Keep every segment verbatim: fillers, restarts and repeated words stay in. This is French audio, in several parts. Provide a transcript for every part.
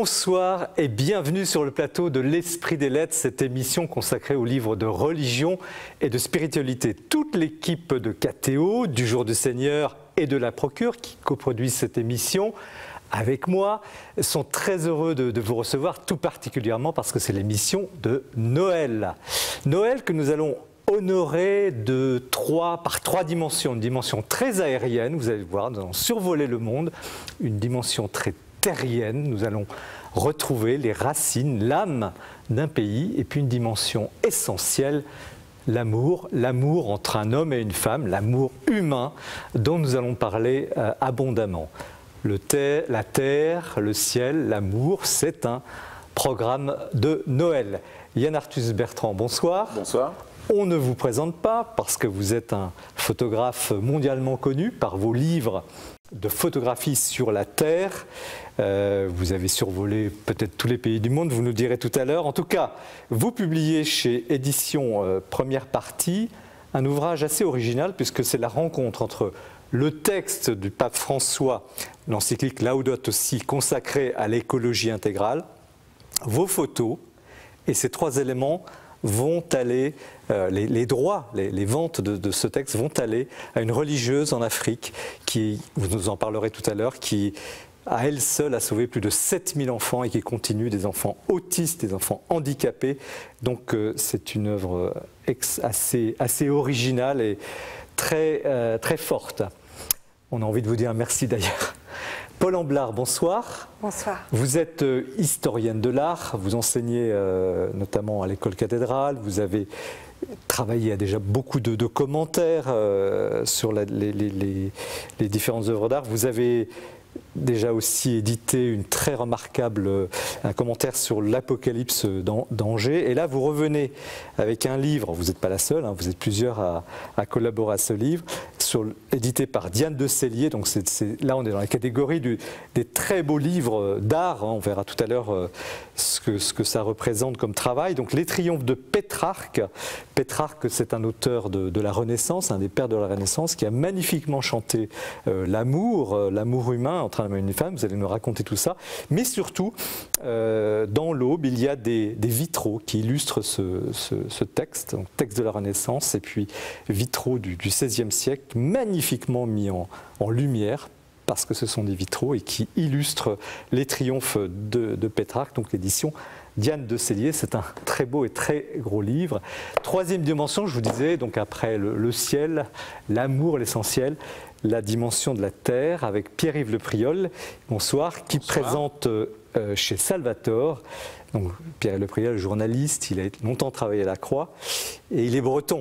Bonsoir et bienvenue sur le plateau de l'Esprit des Lettres, cette émission consacrée aux livres de religion et de spiritualité. Toute l'équipe de K T O, du Jour du Seigneur et de la Procure qui coproduisent cette émission avec moi sont très heureux de, de vous recevoir, tout particulièrement parce que c'est l'émission de Noël. Noël que nous allons honorer de trois, par trois dimensions. Une dimension très aérienne, vous allez voir, nous allons survoler le monde. Une dimension très terrienne, nous allons retrouver les racines, l'âme d'un pays, et puis une dimension essentielle, l'amour, l'amour entre un homme et une femme, l'amour humain dont nous allons parler euh, abondamment. Le ter, la terre, le ciel, l'amour, c'est un programme de Noël. Yann Arthus Bertrand, bonsoir. Bonsoir. On ne vous présente pas parce que vous êtes un photographe mondialement connu par vos livres de photographie sur la Terre. Euh, vous avez survolé peut-être tous les pays du monde, vous nous direz tout à l'heure. En tout cas, vous publiez chez Éditions euh, Première Partie un ouvrage assez original puisque c'est la rencontre entre le texte du pape François, l'encyclique Laudato Si, consacré à l'écologie intégrale, vos photos, et ces trois éléments vont aller, euh, les, les droits, les, les ventes de, de ce texte vont aller à une religieuse en Afrique qui, vous nous en parlerez tout à l'heure, qui à elle seule a sauvé plus de sept mille enfants et qui continue des enfants autistes, des enfants handicapés. Donc euh, c'est une œuvre ex, assez, assez originale et très, euh, très forte. On a envie de vous dire merci d'ailleurs. Paul Amblard, bonsoir. Bonsoir. Vous êtes euh, historienne de l'art, vous enseignez euh, notamment à l'école cathédrale, vous avez travaillé à déjà beaucoup de, de commentaires euh, sur la, les, les, les, les différentes œuvres d'art. Vous avez déjà aussi édité une très remarquable, un commentaire sur l'Apocalypse d'Angers. Et là, vous revenez avec un livre, vous n'êtes pas la seule, hein, vous êtes plusieurs à, à collaborer à ce livre, sur, édité par Diane de Cellier. Donc c'est, c'est, là, on est dans la catégorie du, des très beaux livres d'art. Hein, on verra tout à l'heure euh, ce, que, ce que ça représente comme travail. Donc Les Triomphes de Pétrarque. Pétrarque, c'est un auteur de, de la Renaissance, un des pères de la Renaissance, qui a magnifiquement chanté euh, l'amour, euh, l'amour humain entre un homme et une femme. Vous allez nous raconter tout ça. Mais surtout, euh, dans l'Aube, il y a des, des vitraux qui illustrent ce, ce, ce texte, donc texte de la Renaissance, et puis vitraux du, du seizième siècle, magnifiquement mis en, en lumière, parce que ce sont des vitraux et qui illustrent les triomphes de, de Pétrarque, donc l'édition Diane de Cellier. C'est un très beau et très gros livre. Troisième dimension, je vous disais, donc après le, le ciel, l'amour, l'essentiel, la dimension de la terre, avec Pierre-Yves Le Priol, bonsoir, qui bonsoir. présente euh, chez Salvatore. Donc, Pierre-Yves Le Priol, journaliste, il a longtemps travaillé à la Croix, et il est breton.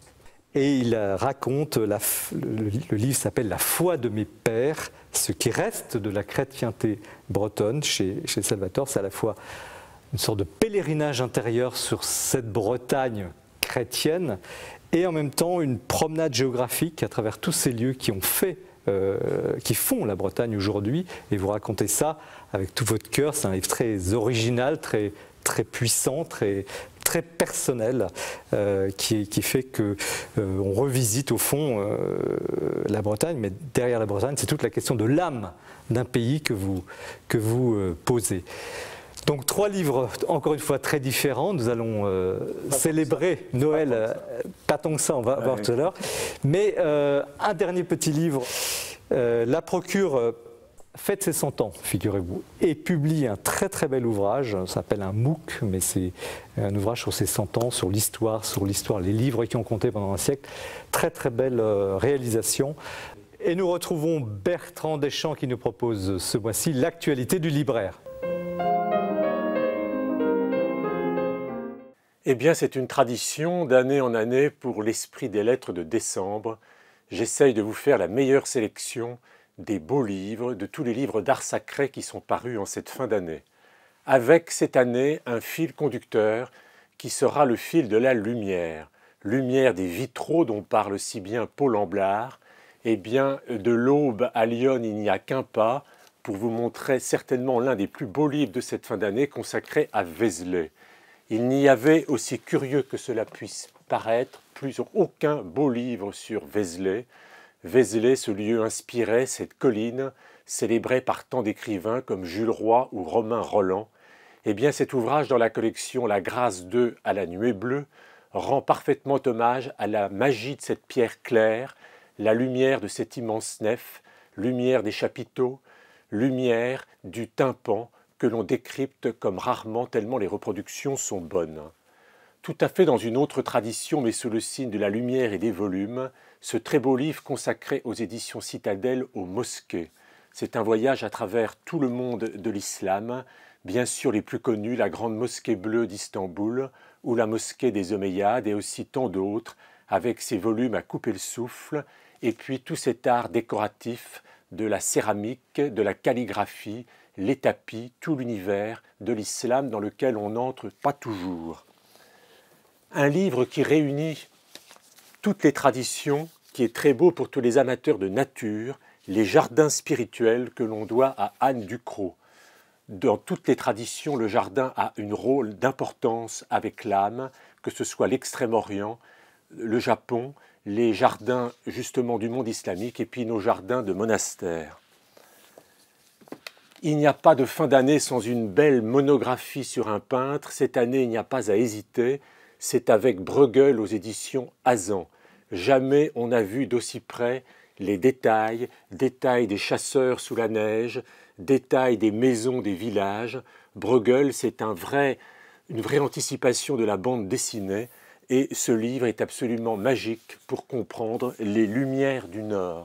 Et il raconte, la, le, le livre s'appelle « La foi de mes pères », ce qui reste de la chrétienté bretonne chez, chez Salvatore. C'est à la fois une sorte de pèlerinage intérieur sur cette Bretagne chrétienne et en même temps une promenade géographique à travers tous ces lieux qui ont fait, euh, qui font la Bretagne aujourd'hui. Et vous racontez ça avec tout votre cœur. C'est un livre très original, très, très puissant, très, très personnel, euh, qui, qui fait qu'on euh, revisite au fond euh, la Bretagne. Mais derrière la Bretagne, c'est toute la question de l'âme d'un pays que vous, que vous euh, posez. Donc trois livres, encore une fois, très différents. Nous allons euh, célébrer Noël, pas, euh, pas tant que ça, on va ouais, voir oui. tout à l'heure. Mais euh, un dernier petit livre, euh, La Procure euh, fête ses cent ans, figurez-vous, et publie un très très bel ouvrage, ça s'appelle un MOOC, mais c'est un ouvrage sur ses cent ans, sur l'histoire, sur l'histoire, les livres qui ont compté pendant un siècle. Très très belle euh, réalisation. Et nous retrouvons Bertrand Deschamps qui nous propose ce mois-ci l'actualité du libraire. Eh bien, c'est une tradition d'année en année pour l'Esprit des Lettres de décembre. J'essaye de vous faire la meilleure sélection des beaux livres, de tous les livres d'art sacré qui sont parus en cette fin d'année. Avec cette année, un fil conducteur qui sera le fil de la lumière. Lumière des vitraux dont parle si bien Paul Amblard. Eh bien, de l'Aube à Lyon, il n'y a qu'un pas pour vous montrer certainement l'un des plus beaux livres de cette fin d'année consacré à Vézelay. Il n'y avait, aussi curieux que cela puisse paraître, plus aucun beau livre sur Vézelay. Vézelay, ce lieu inspiré, cette colline, célébré par tant d'écrivains comme Jules Roy ou Romain Rolland, eh bien cet ouvrage dans la collection La Grâce deux à la nuée bleue rend parfaitement hommage à la magie de cette pierre claire, la lumière de cette immense nef, lumière des chapiteaux, lumière du tympan que l'on décrypte comme rarement tellement les reproductions sont bonnes. Tout à fait dans une autre tradition, mais sous le signe de la lumière et des volumes, ce très beau livre consacré aux éditions Citadelle aux mosquées. C'est un voyage à travers tout le monde de l'islam, bien sûr les plus connus, la grande mosquée bleue d'Istanbul ou la mosquée des Omeyyades et aussi tant d'autres, avec ses volumes à couper le souffle, et puis tout cet art décoratif de la céramique, de la calligraphie, les tapis, tout l'univers de l'islam dans lequel on n'entre pas toujours. Un livre qui réunit toutes les traditions, qui est très beau pour tous les amateurs de nature, les jardins spirituels que l'on doit à Anne Ducrot. Dans toutes les traditions, le jardin a un rôle d'importance avec l'âme, que ce soit l'Extrême-Orient, le Japon, les jardins justement du monde islamique et puis nos jardins de monastères. Il n'y a pas de fin d'année sans une belle monographie sur un peintre. Cette année, il n'y a pas à hésiter. C'est avec Bruegel aux éditions Hazan. Jamais on n'a vu d'aussi près les détails, détails des chasseurs sous la neige, détails des maisons des villages. Bruegel, c'est un vrai, une vraie anticipation de la bande dessinée et ce livre est absolument magique pour comprendre les lumières du Nord.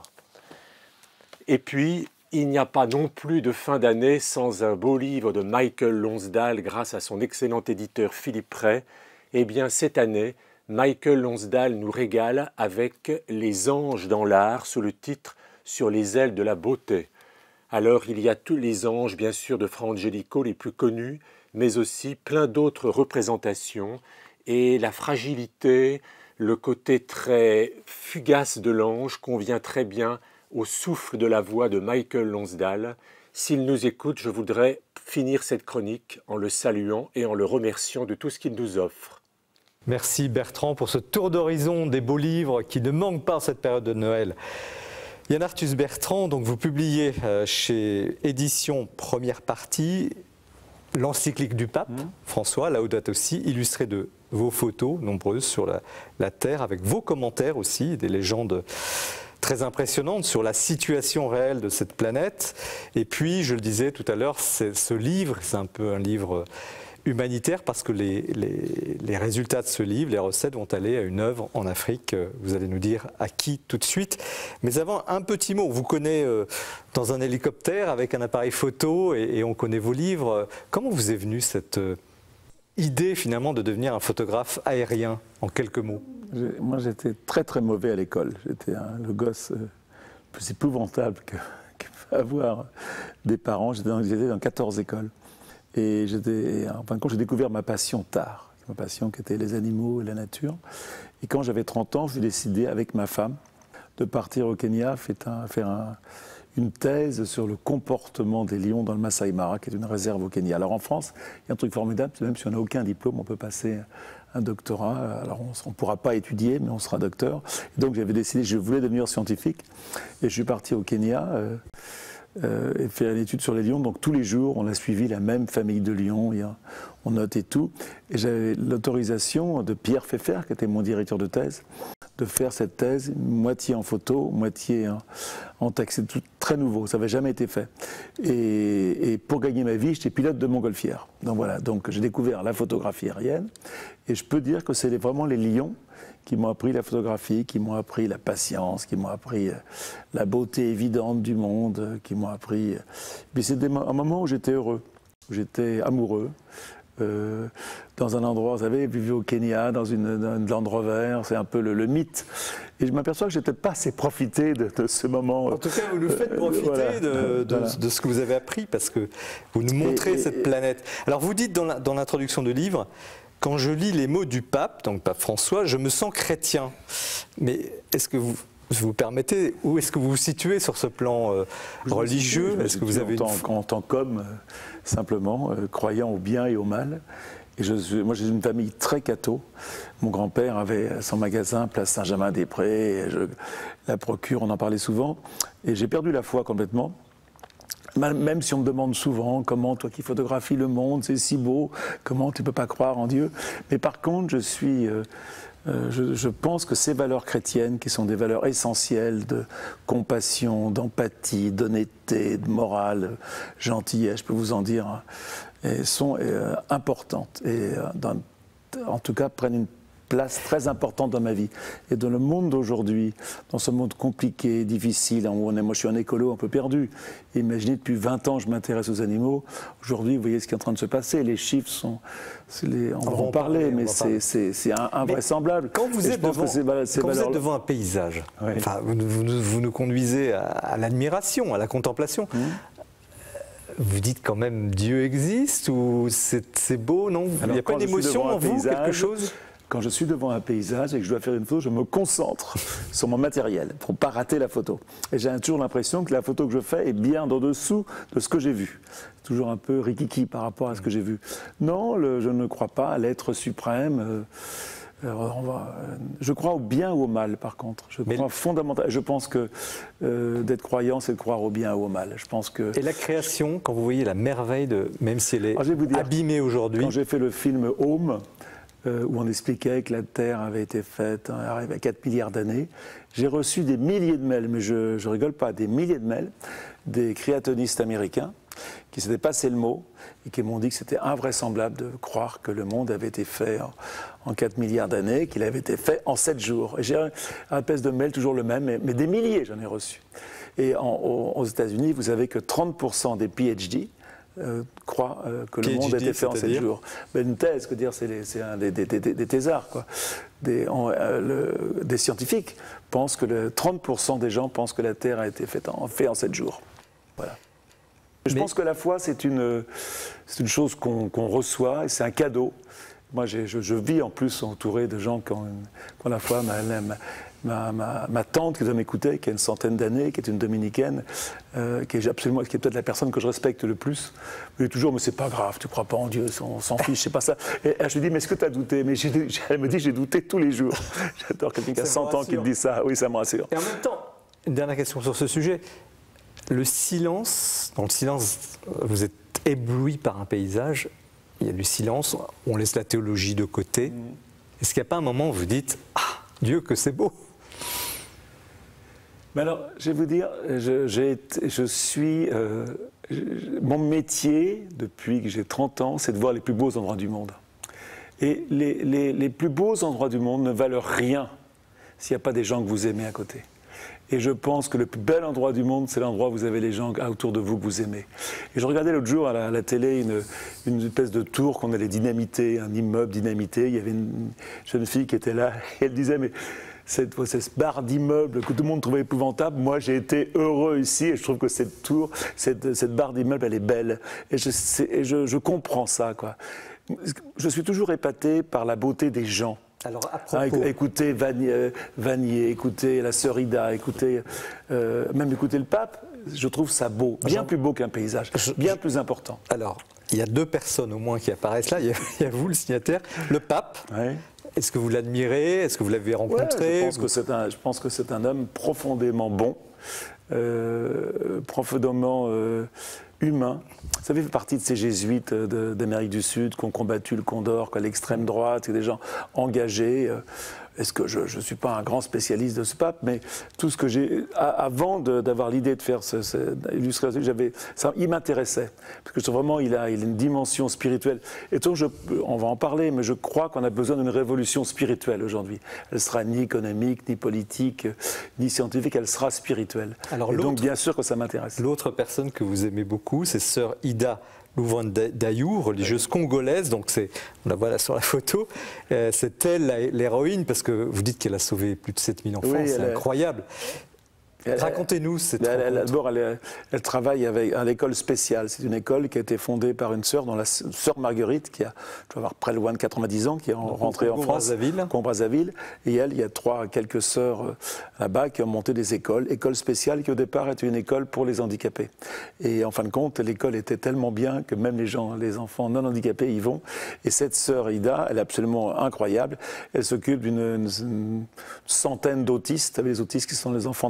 Et puis, il n'y a pas non plus de fin d'année sans un beau livre de Michael Lonsdale grâce à son excellent éditeur Philippe Ray. Eh bien, cette année, Michael Lonsdale nous régale avec Les anges dans l'art sous le titre « Sur les ailes de la beauté ». Alors, il y a tous les anges, bien sûr, de Fra Angelico, les plus connus, mais aussi plein d'autres représentations. Et la fragilité, le côté très fugace de l'ange convient très bien au souffle de la voix de Michael Lonsdale. S'il nous écoute, je voudrais finir cette chronique en le saluant et en le remerciant de tout ce qu'il nous offre. Merci Bertrand pour ce tour d'horizon des beaux livres qui ne manquent pas en cette période de Noël. Yann Arthus Bertrand, donc vous publiez chez Éditions Première Partie l'encyclique du pape, mmh. François, Laudato Si, illustré de vos photos nombreuses sur la, la Terre, avec vos commentaires aussi, des légendes très impressionnantes sur la situation réelle de cette planète. Et puis, je le disais tout à l'heure, ce livre, c'est un peu un livre humanitaire parce que les, les, les résultats de ce livre, les recettes vont aller à une œuvre en Afrique. Vous allez nous dire à qui tout de suite. Mais avant, un petit mot. On vous connaît euh, dans un hélicoptère avec un appareil photo et, et on connaît vos livres. Comment vous est venue cette euh, idée finalement de devenir un photographe aérien, en quelques mots? Moi, j'étais très très mauvais à l'école. J'étais le gosse euh, plus épouvantable que, que peut avoir des parents. J'étais dans, dans quatorze écoles. Et en fin de compte, j'ai découvert ma passion tard, ma passion qui était les animaux et la nature. Et quand j'avais trente ans, j'ai décidé avec ma femme de partir au Kenya, faire un, une thèse sur le comportement des lions dans le Masai Mara, qui est une réserve au Kenya. Alors en France, il y a un truc formidable, même si on n'a aucun diplôme, on peut passer un doctorat. Alors on ne pourra pas étudier, mais on sera docteur. Et donc j'avais décidé, je voulais devenir scientifique. Et je suis parti au Kenya. Euh, Euh, et faire une étude sur les lions. Donc tous les jours, on a suivi la même famille de lions, et, euh, on notait tout. Et j'avais l'autorisation de Pierre Pfeffer, qui était mon directeur de thèse, de faire cette thèse, moitié en photo, moitié en, en texte. C'est tout très nouveau, ça n'avait jamais été fait. Et, et pour gagner ma vie, j'étais pilote de montgolfière. Donc voilà, donc j'ai découvert la photographie aérienne. Et je peux dire que c'est vraiment les lions qui m'ont appris la photographie, qui m'ont appris la patience, qui m'ont appris la beauté évidente du monde, qui m'ont appris... Puis c'était un moment où j'étais heureux, où j'étais amoureux, euh, dans un endroit, vous savez, vivre au Kenya, dans une, dans une Land Rover, c'est un peu le, le mythe. Et je m'aperçois que je n'ai peut-être pas assez profité de, de ce moment. En tout cas, vous nous faites profiter euh, voilà, de, de, voilà. de ce que vous avez appris, parce que vous nous montrez et, cette et, planète. Alors vous dites dans l'introduction du livre, quand je lis les mots du pape, donc pape François, je me sens chrétien. Mais est-ce que vous vous permettez, où est-ce que vous vous situez sur ce plan euh, religieux? Est-ce que vous avez en, une... en tant qu'homme, euh, simplement, euh, croyant au bien et au mal. Et je, moi, j'ai une famille très catho. Mon grand-père avait son magasin, place Saint-Germain-des-Prés. La procure, on en parlait souvent. Et j'ai perdu la foi complètement. même si on me demande souvent comment toi qui photographies le monde, c'est si beau, comment tu ne peux pas croire en Dieu. Mais par contre, je suis... Euh, euh, je, je pense que ces valeurs chrétiennes, qui sont des valeurs essentielles de compassion, d'empathie, d'honnêteté, de morale, gentillesse, je peux vous en dire, hein, et sont euh, importantes et euh, dans, en tout cas prennent une place très importante dans ma vie. Et dans le monde d'aujourd'hui, dans ce monde compliqué, difficile, où on est, moi je suis un écolo un peu perdu. Imaginez, depuis vingt ans, je m'intéresse aux animaux. Aujourd'hui, vous voyez ce qui est en train de se passer. Les chiffres sont... Les, on, on va en parler, parler mais c'est invraisemblable. Quand vous êtes, devant, quand vous êtes devant un paysage, oui. enfin, vous, vous, vous nous conduisez à, à l'admiration, à la contemplation. Mmh. Vous dites quand même Dieu existe ou c'est beau, non? Il n'y a pas d'émotion en vous, paysage, quelque chose? Quand je suis devant un paysage et que je dois faire une photo, je me concentre sur mon matériel pour ne pas rater la photo. Et j'ai toujours l'impression que la photo que je fais est bien en dessous de ce que j'ai vu. Toujours un peu rikiki par rapport à ce que j'ai vu. Non, le, je ne crois pas à l'être suprême. Euh, Alors on va, je crois au bien ou au mal, par contre. Je crois Mais... fondamentalement. Je pense que euh, d'être croyant, c'est de croire au bien ou au mal. Je pense que. Et la création, quand vous voyez la merveille de, même si elle est dire, abîmée aujourd'hui. Quand j'ai fait le film Home, euh, où on expliquait que la Terre avait été faite hein, il y a quatre milliards d'années, j'ai reçu des milliers de mails, mais je, je rigole pas, des milliers de mails, des créationnistes américains qui s'étaient passé le mot et qui m'ont dit que c'était invraisemblable de croire que le monde avait été fait en, en quatre milliards d'années, qu'il avait été fait en sept jours. Et j'ai un, un espèce de mail toujours le même, mais, mais des milliers j'en ai reçus. Et en, aux, aux États-Unis, vous savez que trente pour cent des P H D euh, croient euh, que le monde a été fait en sept jours. Mais une thèse, que dire, c'est un des, des, des, des thésards, quoi. Des, en, euh, le, des scientifiques pensent que le, trente pour cent des gens pensent que la Terre a été faite en, fait en sept jours. Voilà. Je Mais... pense que la foi, c'est une, c'est une chose qu'on qu'on reçoit et c'est un cadeau. Moi, je, je vis en plus entouré de gens qui ont, une, qui ont la foi. Ma, ma, ma, ma, ma tante qui doit m'écouter, qui a une centaine d'années, qui est une dominicaine, euh, qui est absolument, qui est peut-être la personne que je respecte le plus. Elle dit toujours, mais c'est pas grave, tu crois pas en Dieu, on s'en fiche, c'est pas ça. Et je lui dis, mais est-ce que tu as douté? Mais elle me dit, j'ai douté tous les jours. J'adore quelqu'un qui a cent ans qui me dit ça. Oui, ça me rassure. Et en même temps, une dernière question sur ce sujet. Le silence, dans le silence, vous êtes ébloui par un paysage, il y a du silence, on laisse la théologie de côté. Mmh. Est-ce qu'il n'y a pas un moment où vous dites « Ah, Dieu, que c'est beau !» Mais alors, je vais vous dire, je, je suis... Euh, je, mon métier, depuis que j'ai trente ans, c'est de voir les plus beaux endroits du monde. Et les, les, les plus beaux endroits du monde ne valent rien s'il n'y a pas des gens que vous aimez à côté. Et je pense que le plus bel endroit du monde, c'est l'endroit où vous avez les gens autour de vous que vous aimez. Et je regardais l'autre jour à la, à la télé une, une espèce de tour qu'on allait dynamiter, un immeuble dynamité. Il y avait une jeune fille qui était là et elle disait, mais cette, cette barre d'immeuble que tout le monde trouvait épouvantable, moi j'ai été heureux ici et je trouve que cette tour, cette, cette barre d'immeuble, elle est belle. Et, je, et je, je comprends ça, quoi. Je suis toujours épaté par la beauté des gens. Alors, à propos... ah, écoutez Vanier, Vanier, écoutez la sœur Ida, écoutez, euh, même écoutez le pape, je trouve ça beau, bien Jean... plus beau qu'un paysage, bien je... plus important. Alors, il y a deux personnes au moins qui apparaissent là, il y a, il y a vous, le signataire, le pape. Ouais. Est-ce que vous l'admirez? Est-ce que vous l'avez rencontré? Ouais, je, pense que un, je pense que c'est un homme profondément bon, euh, profondément euh, humain. Ça fait partie de ces jésuites d'Amérique du Sud qui ont combattu le Condor, l'extrême droite, c'est des gens engagés. Est-ce que je ne suis pas un grand spécialiste de ce pape, mais tout ce que j'ai, avant d'avoir l'idée de faire cette ce, illustration, j'avais, ça, il m'intéressait, parce que je trouve vraiment il a, il a une dimension spirituelle. Et donc, je, on va en parler, mais je crois qu'on a besoin d'une révolution spirituelle aujourd'hui. Elle sera ni économique, ni politique, ni scientifique, elle sera spirituelle. Alors, et donc, bien sûr que ça m'intéresse. L'autre personne que vous aimez beaucoup, c'est sœur Ida Louvoine-Dayou, religieuse congolaise, donc c'est, on la voit là sur la photo, euh, c'est elle l'héroïne, parce que vous dites qu'elle a sauvé plus de sept mille enfants, oui, c'est incroyable. Racontez-nous cette rencontre. D'abord, elle, elle travaille avec, à l'école spéciale. C'est une école qui a été fondée par une sœur, dont la sœur Marguerite, qui a, je dois avoir près loin de quatre-vingt-dix ans, qui est rentrée en France, Congo-Brazzaville. Et elle, il y a trois, quelques sœurs là-bas qui ont monté des écoles. École spéciale qui, au départ, était une école pour les handicapés. Et en fin de compte, l'école était tellement bien que même les gens, les enfants non handicapés y vont. Et cette sœur Ida, elle est absolument incroyable. Elle s'occupe d'une centaine d'autistes. Vous savez, les autistes qui sont les enfants dans la rue.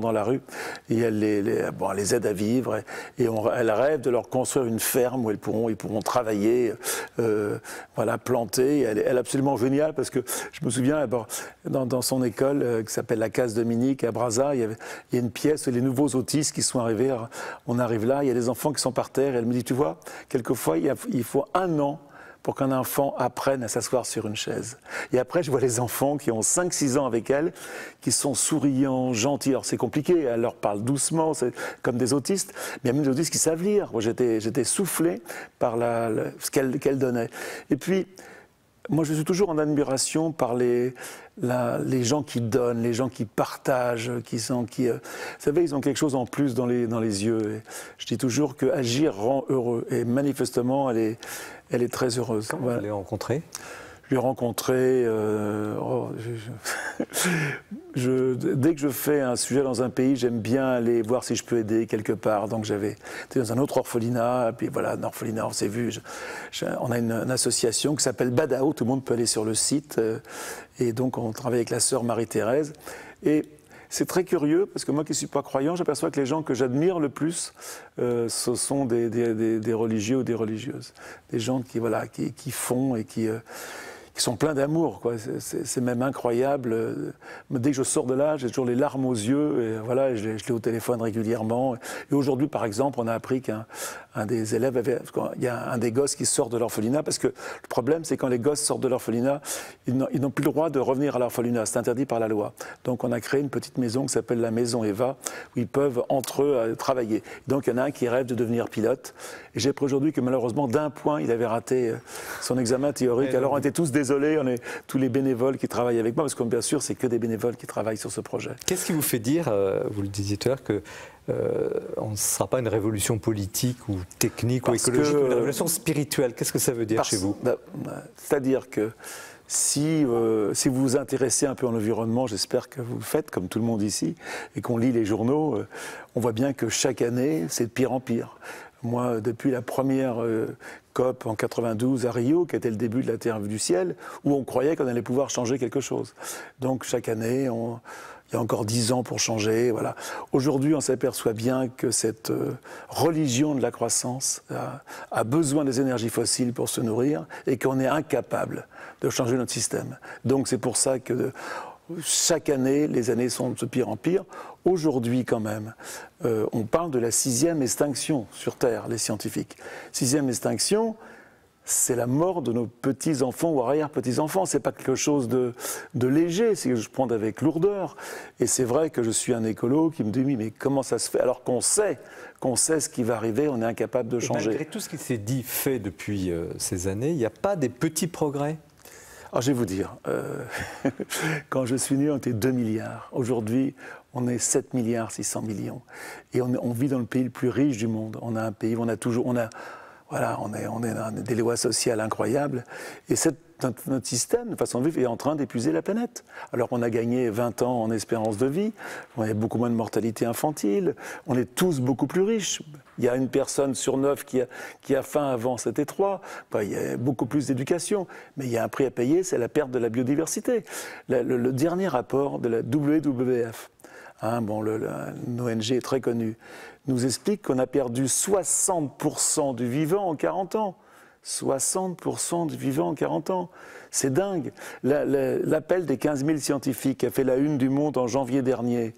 et elle les, les, bon, elle les aide à vivre, et, et on, elle rêve de leur construire une ferme où ils pourront, ils pourront travailler, euh, voilà, planter. Elle, elle est absolument géniale parce que je me souviens, dans, dans son école euh, qui s'appelle la Case Dominique à Brazza, il y, avait, il y a une pièce, les nouveaux autistes qui sont arrivés, on arrive là, il y a des enfants qui sont par terre, et elle me dit, tu vois, quelquefois il, y a, il faut un an pour qu'un enfant apprenne à s'asseoir sur une chaise. Et après, je vois les enfants qui ont cinq six ans avec elle, qui sont souriants, gentils. Alors c'est compliqué, elle leur parle doucement, c'est comme des autistes, mais il y a même des autistes qui savent lire. Moi, j'étais, j'étais soufflé par la, la, ce qu'elle, qu'elle donnait. Et puis, moi, je suis toujours en admiration par les, la, les gens qui donnent, les gens qui partagent, qui sont, qui, euh, vous savez, ils ont quelque chose en plus dans les, dans les yeux. Et je dis toujours que agir rend heureux. Et manifestement, elle est, elle est très heureuse. Comment voilà. vous l'avez rencontrée ? Je l'ai rencontré, euh, oh, je, je, je, dès que je fais un sujet dans un pays, j'aime bien aller voir si je peux aider quelque part. Donc j'avais été dans un autre orphelinat, et puis voilà, un orphelinat, on s'est vu. Je, je, on a une, une association qui s'appelle Badao, tout le monde peut aller sur le site. Euh, et donc on travaille avec la sœur Marie-Thérèse. Et c'est très curieux, parce que moi qui ne suis pas croyant, j'aperçois que les gens que j'admire le plus, euh, ce sont des, des, des, des religieux ou des religieuses. Des gens qui, voilà, qui, qui font et qui... Euh, qui sont pleins d'amour, quoi. C'est, c'est, c'est même incroyable. Dès que je sors de là, j'ai toujours les larmes aux yeux, et voilà, je l'ai, je l'ai au téléphone régulièrement. Et aujourd'hui, par exemple, on a appris qu'un un des élèves avait, il y a un des gosses qui sort de l'orphelinat, parce que le problème, c'est quand les gosses sortent de l'orphelinat, ils n'ont, ils n'ont plus le droit de revenir à l'orphelinat, c'est interdit par la loi. Donc on a créé une petite maison qui s'appelle la Maison Eva, où ils peuvent entre eux euh, travailler. Donc il y en a un qui rêve de devenir pilote, et j'ai appris aujourd'hui que malheureusement, d'un point, il avait raté son examen théorique. Alors on était tous désolés. Désolé, on est tous les bénévoles qui travaillent avec moi, parce que bien sûr, c'est que des bénévoles qui travaillent sur ce projet. Qu'est-ce qui vous fait dire, euh, vous le disiez tout à l'heure, que euh, on ne sera pas une révolution politique ou technique parce ou écologique, que, mais une révolution spirituelle? Qu'est-ce que ça veut dire parce, chez vous? bah, bah, C'est-à-dire que si, euh, si vous vous intéressez un peu à l'environnement, j'espère que vous le faites, comme tout le monde ici, et qu'on lit les journaux, euh, on voit bien que chaque année, c'est de pire en pire. Moi, depuis la première euh, COP en quatre-vingt-douze à Rio, qui était le début de la Terre vue du ciel, où on croyait qu'on allait pouvoir changer quelque chose. Donc chaque année, on, il y a encore dix ans pour changer. Voilà. Aujourd'hui, on s'aperçoit bien que cette euh, religion de la croissance a, a besoin des énergies fossiles pour se nourrir, et qu'on est incapable de changer notre système. Donc c'est pour ça que... De, chaque année, les années sont de pire en pire. Aujourd'hui, quand même, euh, on parle de la sixième extinction sur Terre, les scientifiques. Sixième extinction, c'est la mort de nos petits-enfants ou arrière-petits-enfants. C'est pas quelque chose de, de léger, c'est que je prends avec lourdeur. Et c'est vrai que je suis un écolo qui me dit, mais comment ça se fait? Alors qu'on sait, qu'on sait ce qui va arriver, on est incapable de changer. Et malgré tout ce qui s'est dit, fait depuis euh, ces années, il n'y a pas des petits progrès? Alors, je vais vous dire, euh, quand je suis né, on était deux milliards. Aujourd'hui, on est sept milliards six cents millions. Et on, on vit dans le pays le plus riche du monde. On a un pays où on a toujours... On a, voilà, on, est, on, est, on a des lois sociales incroyables. Et cette, notre, notre système, de façon de vivre, est en train d'épuiser la planète. Alors qu'on a gagné vingt ans en espérance de vie, on a beaucoup moins de mortalité infantile, on est tous beaucoup plus riches. Il y a une personne sur neuf qui a, qui a faim, avant c'était trois. Enfin, il y a beaucoup plus d'éducation, mais il y a un prix à payer, c'est la perte de la biodiversité. Le, le, le dernier rapport de la W W F, hein, bon, le, le, une O N G très connue, nous explique qu'on a perdu soixante pour cent du vivant en quarante ans. soixante pour cent du vivant en quarante ans. C'est dingue. La, la, l'appel des quinze mille scientifiques qui a fait la une du Monde en janvier dernier,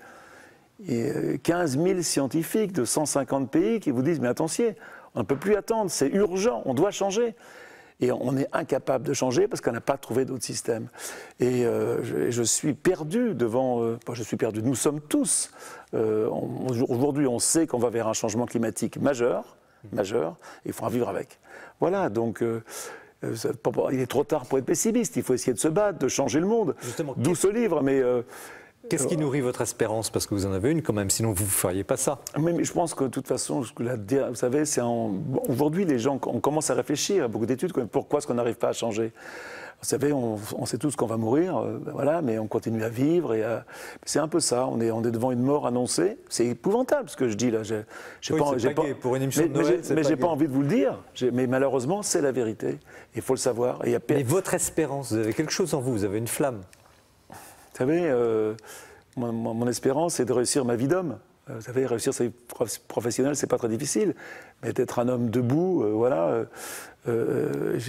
et quinze mille scientifiques de cent cinquante pays qui vous disent « mais attention, on ne peut plus attendre, c'est urgent, on doit changer ». Et on est incapable de changer parce qu'on n'a pas trouvé d'autre système. Et euh, je, je suis perdu devant... Euh, je suis perdu, nous sommes tous... Euh, on, aujourd'hui, on sait qu'on va vers un changement climatique majeur, majeur, et il faudra vivre avec. Voilà, donc... Euh, il est trop tard pour être pessimiste, il faut essayer de se battre, de changer le monde. D'où ce livre, mais... Euh, Qu'est-ce qui nourrit votre espérance? Parce que vous en avez une quand même, sinon vous ne feriez pas ça. Mais, mais je pense que de toute façon, la, vous savez, c'est en... aujourd'hui les gens, on commence à réfléchir, à beaucoup d'études, pourquoi est-ce qu'on n'arrive pas à changer? Vous savez, on, on sait tous qu'on va mourir, euh, voilà, mais on continue à vivre. Et à... c'est un peu ça, on est, on est devant une mort annoncée. C'est épouvantable ce que je dis là. J'ai, j'ai oui, pas, j'ai pas, pour une émission mais, de Noël, mais j'ai pas, pas envie de vous le dire. J'ai, mais malheureusement, c'est la vérité. Il faut le savoir. Et y a... Mais votre espérance, vous avez quelque chose en vous, vous avez une flamme. Vous savez... Euh... Mon, mon espérance, c'est de réussir ma vie d'homme. Vous savez, réussir sa vie professionnelle, c'est pas très difficile, mais d'être un homme debout, euh, voilà, euh, euh,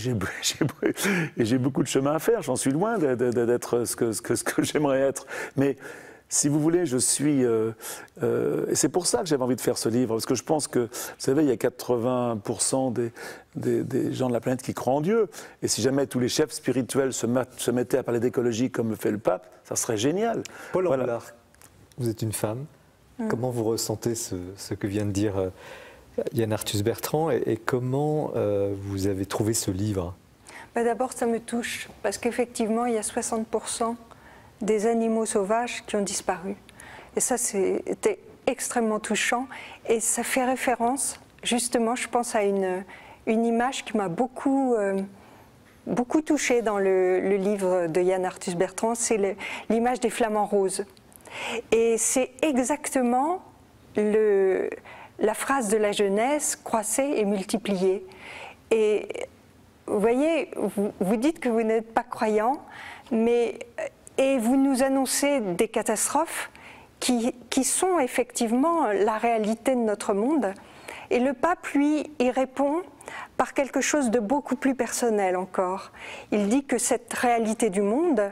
j'ai beaucoup de chemin à faire, j'en suis loin d'être ce que, ce que, ce que j'aimerais être. Mais si vous voulez, je suis... Euh, euh, et c'est pour ça que j'avais envie de faire ce livre, parce que je pense que, vous savez, il y a quatre-vingts pour cent des, des, des gens de la planète qui croient en Dieu, et si jamais tous les chefs spirituels se, se mettaient à parler d'écologie comme le fait le pape, ça serait génial. Paul voilà. Amblard, vous êtes une femme. Comment vous ressentez ce, ce que vient de dire euh, Yann Arthus Bertrand et, et comment euh, vous avez trouvé ce livre? Bah D'abord, ça me touche parce qu'effectivement, il y a soixante pour cent des animaux sauvages qui ont disparu. Et ça, c'était extrêmement touchant. Et ça fait référence, justement, je pense à une, une image qui m'a beaucoup, euh, beaucoup touchée dans le, le livre de Yann Arthus Bertrand, c'est l'image des flamants roses. Et c'est exactement le, la phrase de la Genèse, croissez et multipliez. Et vous voyez, vous, vous dites que vous n'êtes pas croyant, mais, et vous nous annoncez des catastrophes qui, qui sont effectivement la réalité de notre monde. Et le pape, lui, y répond par quelque chose de beaucoup plus personnel encore. Il dit que cette réalité du monde,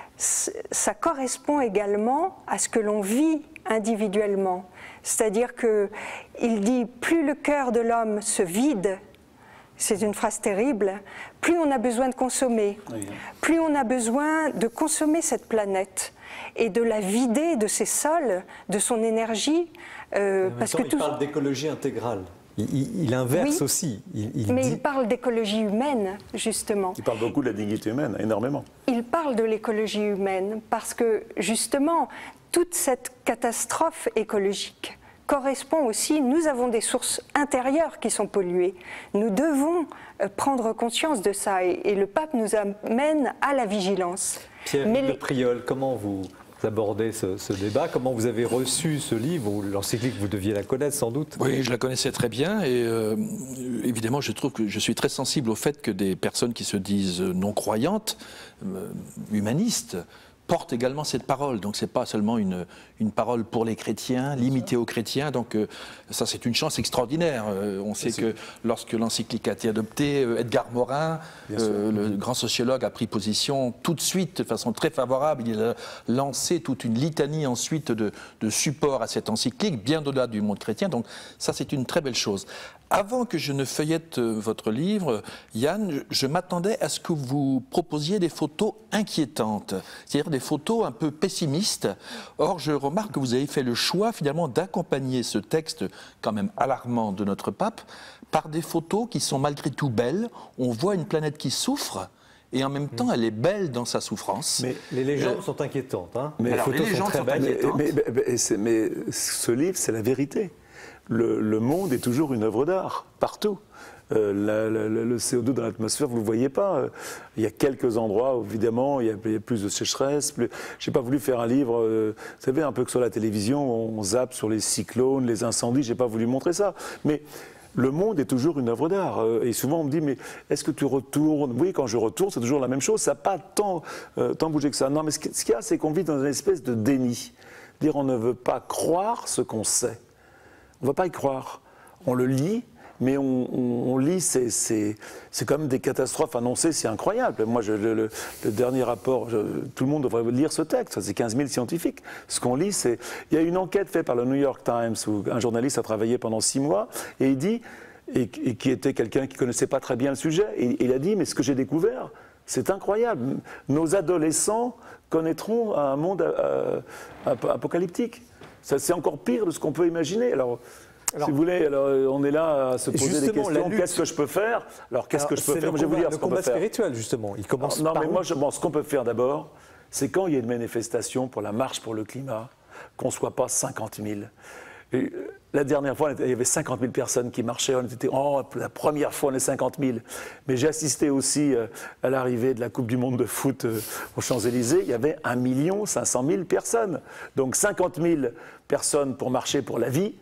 ça correspond également à ce que l'on vit individuellement. C'est-à-dire qu'il dit, plus le cœur de l'homme se vide, c'est une phrase terrible, plus on a besoin de consommer, oui. plus on a besoin de consommer cette planète et de la vider de ses sols, de son énergie. Euh, parce que il tout... parle d'écologie intégrale. Il, il, il inverse oui, aussi. Il, il mais dit... il parle d'écologie humaine, justement. Il parle beaucoup de la dignité humaine, énormément. Il parle de l'écologie humaine parce que, justement, toute cette catastrophe écologique correspond aussi, nous avons des sources intérieures qui sont polluées. Nous devons prendre conscience de ça et, et le pape nous amène à la vigilance. Pierre mais Le Priol, comment vous abordez ce, ce débat? Comment vous avez reçu ce livre? L'encyclique, vous deviez la connaître sans doute. Oui, je la connaissais très bien et euh, évidemment, je trouve que je suis très sensible au fait que des personnes qui se disent non-croyantes, euh, humanistes, portent également cette parole. Donc, ce n'est pas seulement une, une parole pour les chrétiens, limitée aux chrétiens. Donc, euh, ça, c'est une chance extraordinaire. Euh, on sait que lorsque l'encyclique a été adoptée, euh, Edgar Morin, euh, le grand sociologue, a pris position tout de suite, de façon très favorable. Il a lancé toute une litanie ensuite de, de support à cette encyclique, bien au-delà du monde chrétien. Donc, ça, c'est une très belle chose. Avant que je ne feuillette votre livre, Yann, je m'attendais à ce que vous proposiez des photos inquiétantes, c'est-à-dire des photos un peu pessimistes. Or, je remarque que vous avez fait le choix finalement d'accompagner ce texte quand même alarmant de notre pape par des photos qui sont malgré tout belles. On voit une planète qui souffre. Et en même temps, elle est belle dans sa souffrance. Mais les légendes euh, sont inquiétantes. Hein. Mais les photos sont très belles. Mais, mais, mais, mais, mais ce livre, c'est la vérité. Le, le monde est toujours une œuvre d'art, partout. Euh, la, la, le C O deux dans l'atmosphère, vous ne le voyez pas. Il y a quelques endroits où, évidemment, il y a, il y a plus de sécheresse. Plus... Je n'ai pas voulu faire un livre, euh, vous savez, un peu que sur la télévision, on zappe sur les cyclones, les incendies, je n'ai pas voulu montrer ça. Mais le monde est toujours une œuvre d'art. Et souvent, on me dit, mais est-ce que tu retournes? Oui, quand je retourne, c'est toujours la même chose. Ça n'a pas tant, euh, tant bougé que ça. Non, mais ce qu'il y a, c'est qu'on vit dans une espèce de déni. Dire, on ne veut pas croire ce qu'on sait. On ne va pas y croire. On le lit, mais on, on, on lit, c'est comme des catastrophes annoncées, c'est incroyable. Moi, je, le, le, le dernier rapport, je, tout le monde devrait lire ce texte, c'est quinze mille scientifiques. Ce qu'on lit, c'est... Il y a une enquête faite par le New York Times où un journaliste a travaillé pendant six mois et il dit, et, et qui était quelqu'un qui ne connaissait pas très bien le sujet, et il a dit, mais ce que j'ai découvert, c'est incroyable. Nos adolescents connaîtront un monde euh, apocalyptique. C'est encore pire de ce qu'on peut imaginer. Alors, alors, si vous voulez, alors, on est là à se poser des questions. Qu'est-ce que je peux faire? Alors, qu'est-ce que je peux faire? Le je vais vous dire ce le qu'on combat peut faire. spirituel, justement. Il commence alors, non, par mais où? moi, je pense ce qu'on peut faire d'abord, c'est quand il y a une manifestation pour la marche pour le climat, qu'on ne soit pas cinquante mille. Et la dernière fois, il y avait cinquante mille personnes qui marchaient. On était, oh, la première fois, on est cinquante mille. Mais j'ai assisté aussi à l'arrivée de la Coupe du Monde de foot aux Champs-Élysées. Il y avait un million cinq cent mille personnes. Donc cinquante mille personnes pour marcher pour la vie.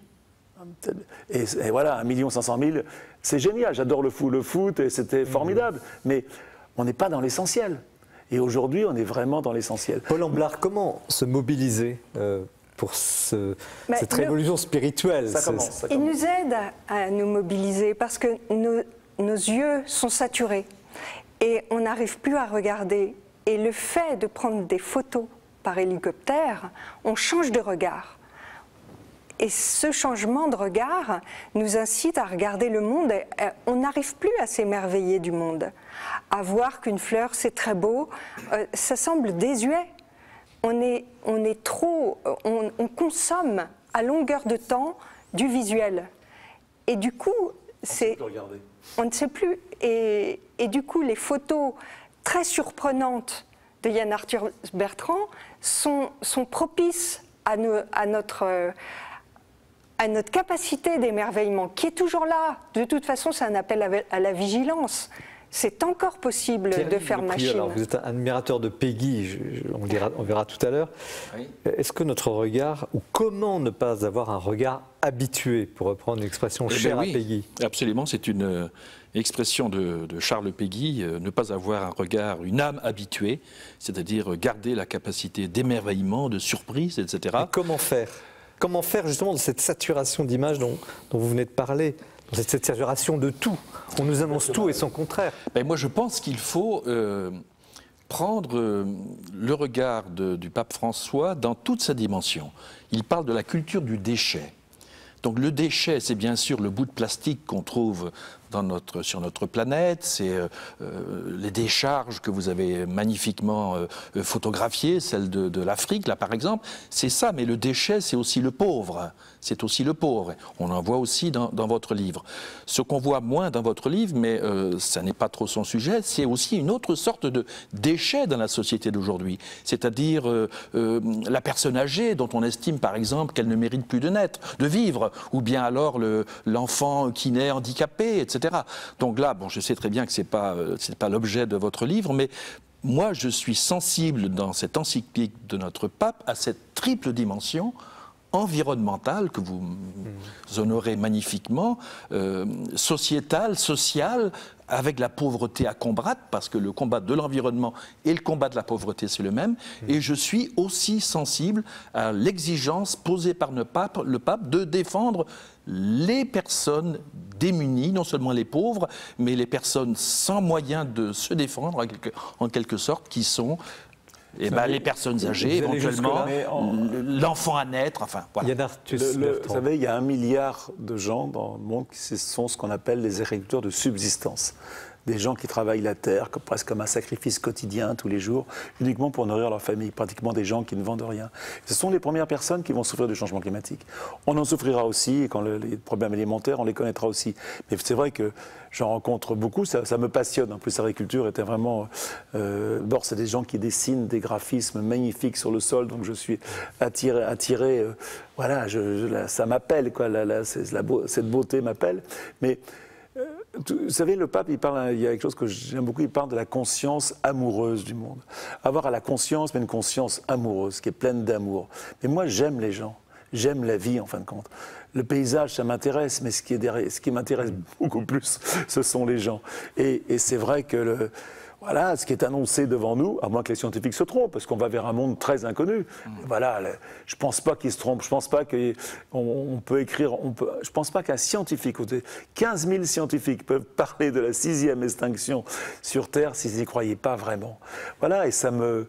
Et, et voilà, un million cinq cent mille, c'est génial. J'adore le foot, le foot et c'était formidable. Mais on n'est pas dans l'essentiel. Et aujourd'hui, on est vraiment dans l'essentiel. Paul Amblard, comment se mobiliser euh, pour ce, bah, cette le, révolution spirituelle. Ça commence, ça Il commence. nous aide à, à nous mobiliser parce que nos, nos yeux sont saturés et on n'arrive plus à regarder. Et le fait de prendre des photos par hélicoptère, on change de regard. Et ce changement de regard nous incite à regarder le monde. On n'arrive plus à s'émerveiller du monde. À voir qu'une fleur, c'est très beau, euh, ça semble désuet. On est, on est trop, on, on consomme à longueur de temps du visuel. Et du coup, c'est, on ne sait plus. Et, et du coup, les photos très surprenantes de Yann Arthus Bertrand sont, sont propices à, nos, à notre... Euh, à notre capacité d'émerveillement, qui est toujours là. De toute façon, c'est un appel à, à la vigilance. C'est encore possible Pierre de faire machine. Alors, vous êtes un admirateur de Péguy, je, je, on, dira, on verra tout à l'heure. Oui. Est-ce que notre regard, ou comment ne pas avoir un regard habitué, pour reprendre une expression eh chère ben oui, à Péguy? Absolument, c'est une euh, expression de, de Charles Péguy, euh, ne pas avoir un regard, une âme habituée, c'est-à-dire garder la capacité d'émerveillement, de surprise, et cetera. Mais comment faire? Comment faire justement de cette saturation d'images dont, dont vous venez de parler, de cette, cette saturation de tout? On nous annonce tout et son contraire. Ben moi je pense qu'il faut euh, prendre euh, le regard de, du pape François dans toute sa dimension. Il parle de la culture du déchet. Donc le déchet, c'est bien sûr le bout de plastique qu'on trouve dans notre, sur notre planète, c'est euh, euh, les décharges que vous avez magnifiquement euh, photographiées, celles de, de l'Afrique, là par exemple, c'est ça, mais le déchet, c'est aussi le pauvre, c'est aussi le pauvre. On en voit aussi dans, dans votre livre. Ce qu'on voit moins dans votre livre, mais euh, ça n'est pas trop son sujet, c'est aussi une autre sorte de déchet dans la société d'aujourd'hui, c'est-à-dire euh, euh, la personne âgée dont on estime par exemple qu'elle ne mérite plus de naître, de vivre, ou bien alors le, l'enfant qui naît handicapé, et cetera. Donc là, bon, je sais très bien que ce n'est pas, euh, c'est pas l'objet de votre livre, mais moi, je suis sensible dans cette encyclique de notre pape à cette triple dimension environnementale que vous mmh. honorez magnifiquement, euh, sociétale, sociale, avec la pauvreté à combattre, parce que le combat de l'environnement et le combat de la pauvreté, c'est le même. Mmh. Et je suis aussi sensible à l'exigence posée par le pape, le pape de défendre les personnes démunies, non seulement les pauvres, mais les personnes sans moyens de se défendre, en quelque, en quelque sorte, qui sont eh ben, les personnes âgées, éventuellement, l'enfant à naître, enfin, voilà. Yann Arthus Bertrand. Vous savez, il y a un milliard de gens dans le monde qui sont ce qu'on appelle les agriculteurs de subsistance. Des gens qui travaillent la terre, comme, presque comme un sacrifice quotidien tous les jours, uniquement pour nourrir leur famille, pratiquement des gens qui ne vendent rien. Ce sont les premières personnes qui vont souffrir du changement climatique. On en souffrira aussi, et quand le, les problèmes alimentaires, on les connaîtra aussi. Mais c'est vrai que j'en rencontre beaucoup, ça, ça me passionne. En plus, l'agriculture était vraiment... Euh, D'abord, c'est des gens qui dessinent des graphismes magnifiques sur le sol, donc je suis attiré... attiré euh, voilà, je, je, ça m'appelle, quoi, la, la, la, cette beauté m'appelle. Mais... Vous savez, le pape, il parle, il y a quelque chose que j'aime beaucoup, il parle de la conscience amoureuse du monde. Avoir à la conscience, mais une conscience amoureuse, qui est pleine d'amour. Mais moi, j'aime les gens, j'aime la vie, en fin de compte. Le paysage, ça m'intéresse, mais ce qui, est ce qui m'intéresse beaucoup plus, ce sont les gens. Et, et c'est vrai que le... Voilà, ce qui est annoncé devant nous, à moins que les scientifiques se trompent, parce qu'on va vers un monde très inconnu. Mmh. Voilà, le, je ne pense pas qu'ils se trompent, je ne pense pas qu'on on peut écrire, on peut, je ne pense pas qu'un scientifique, quinze mille scientifiques peuvent parler de la sixième extinction sur Terre s'ils n'y croyaient pas vraiment. Voilà, et ça me...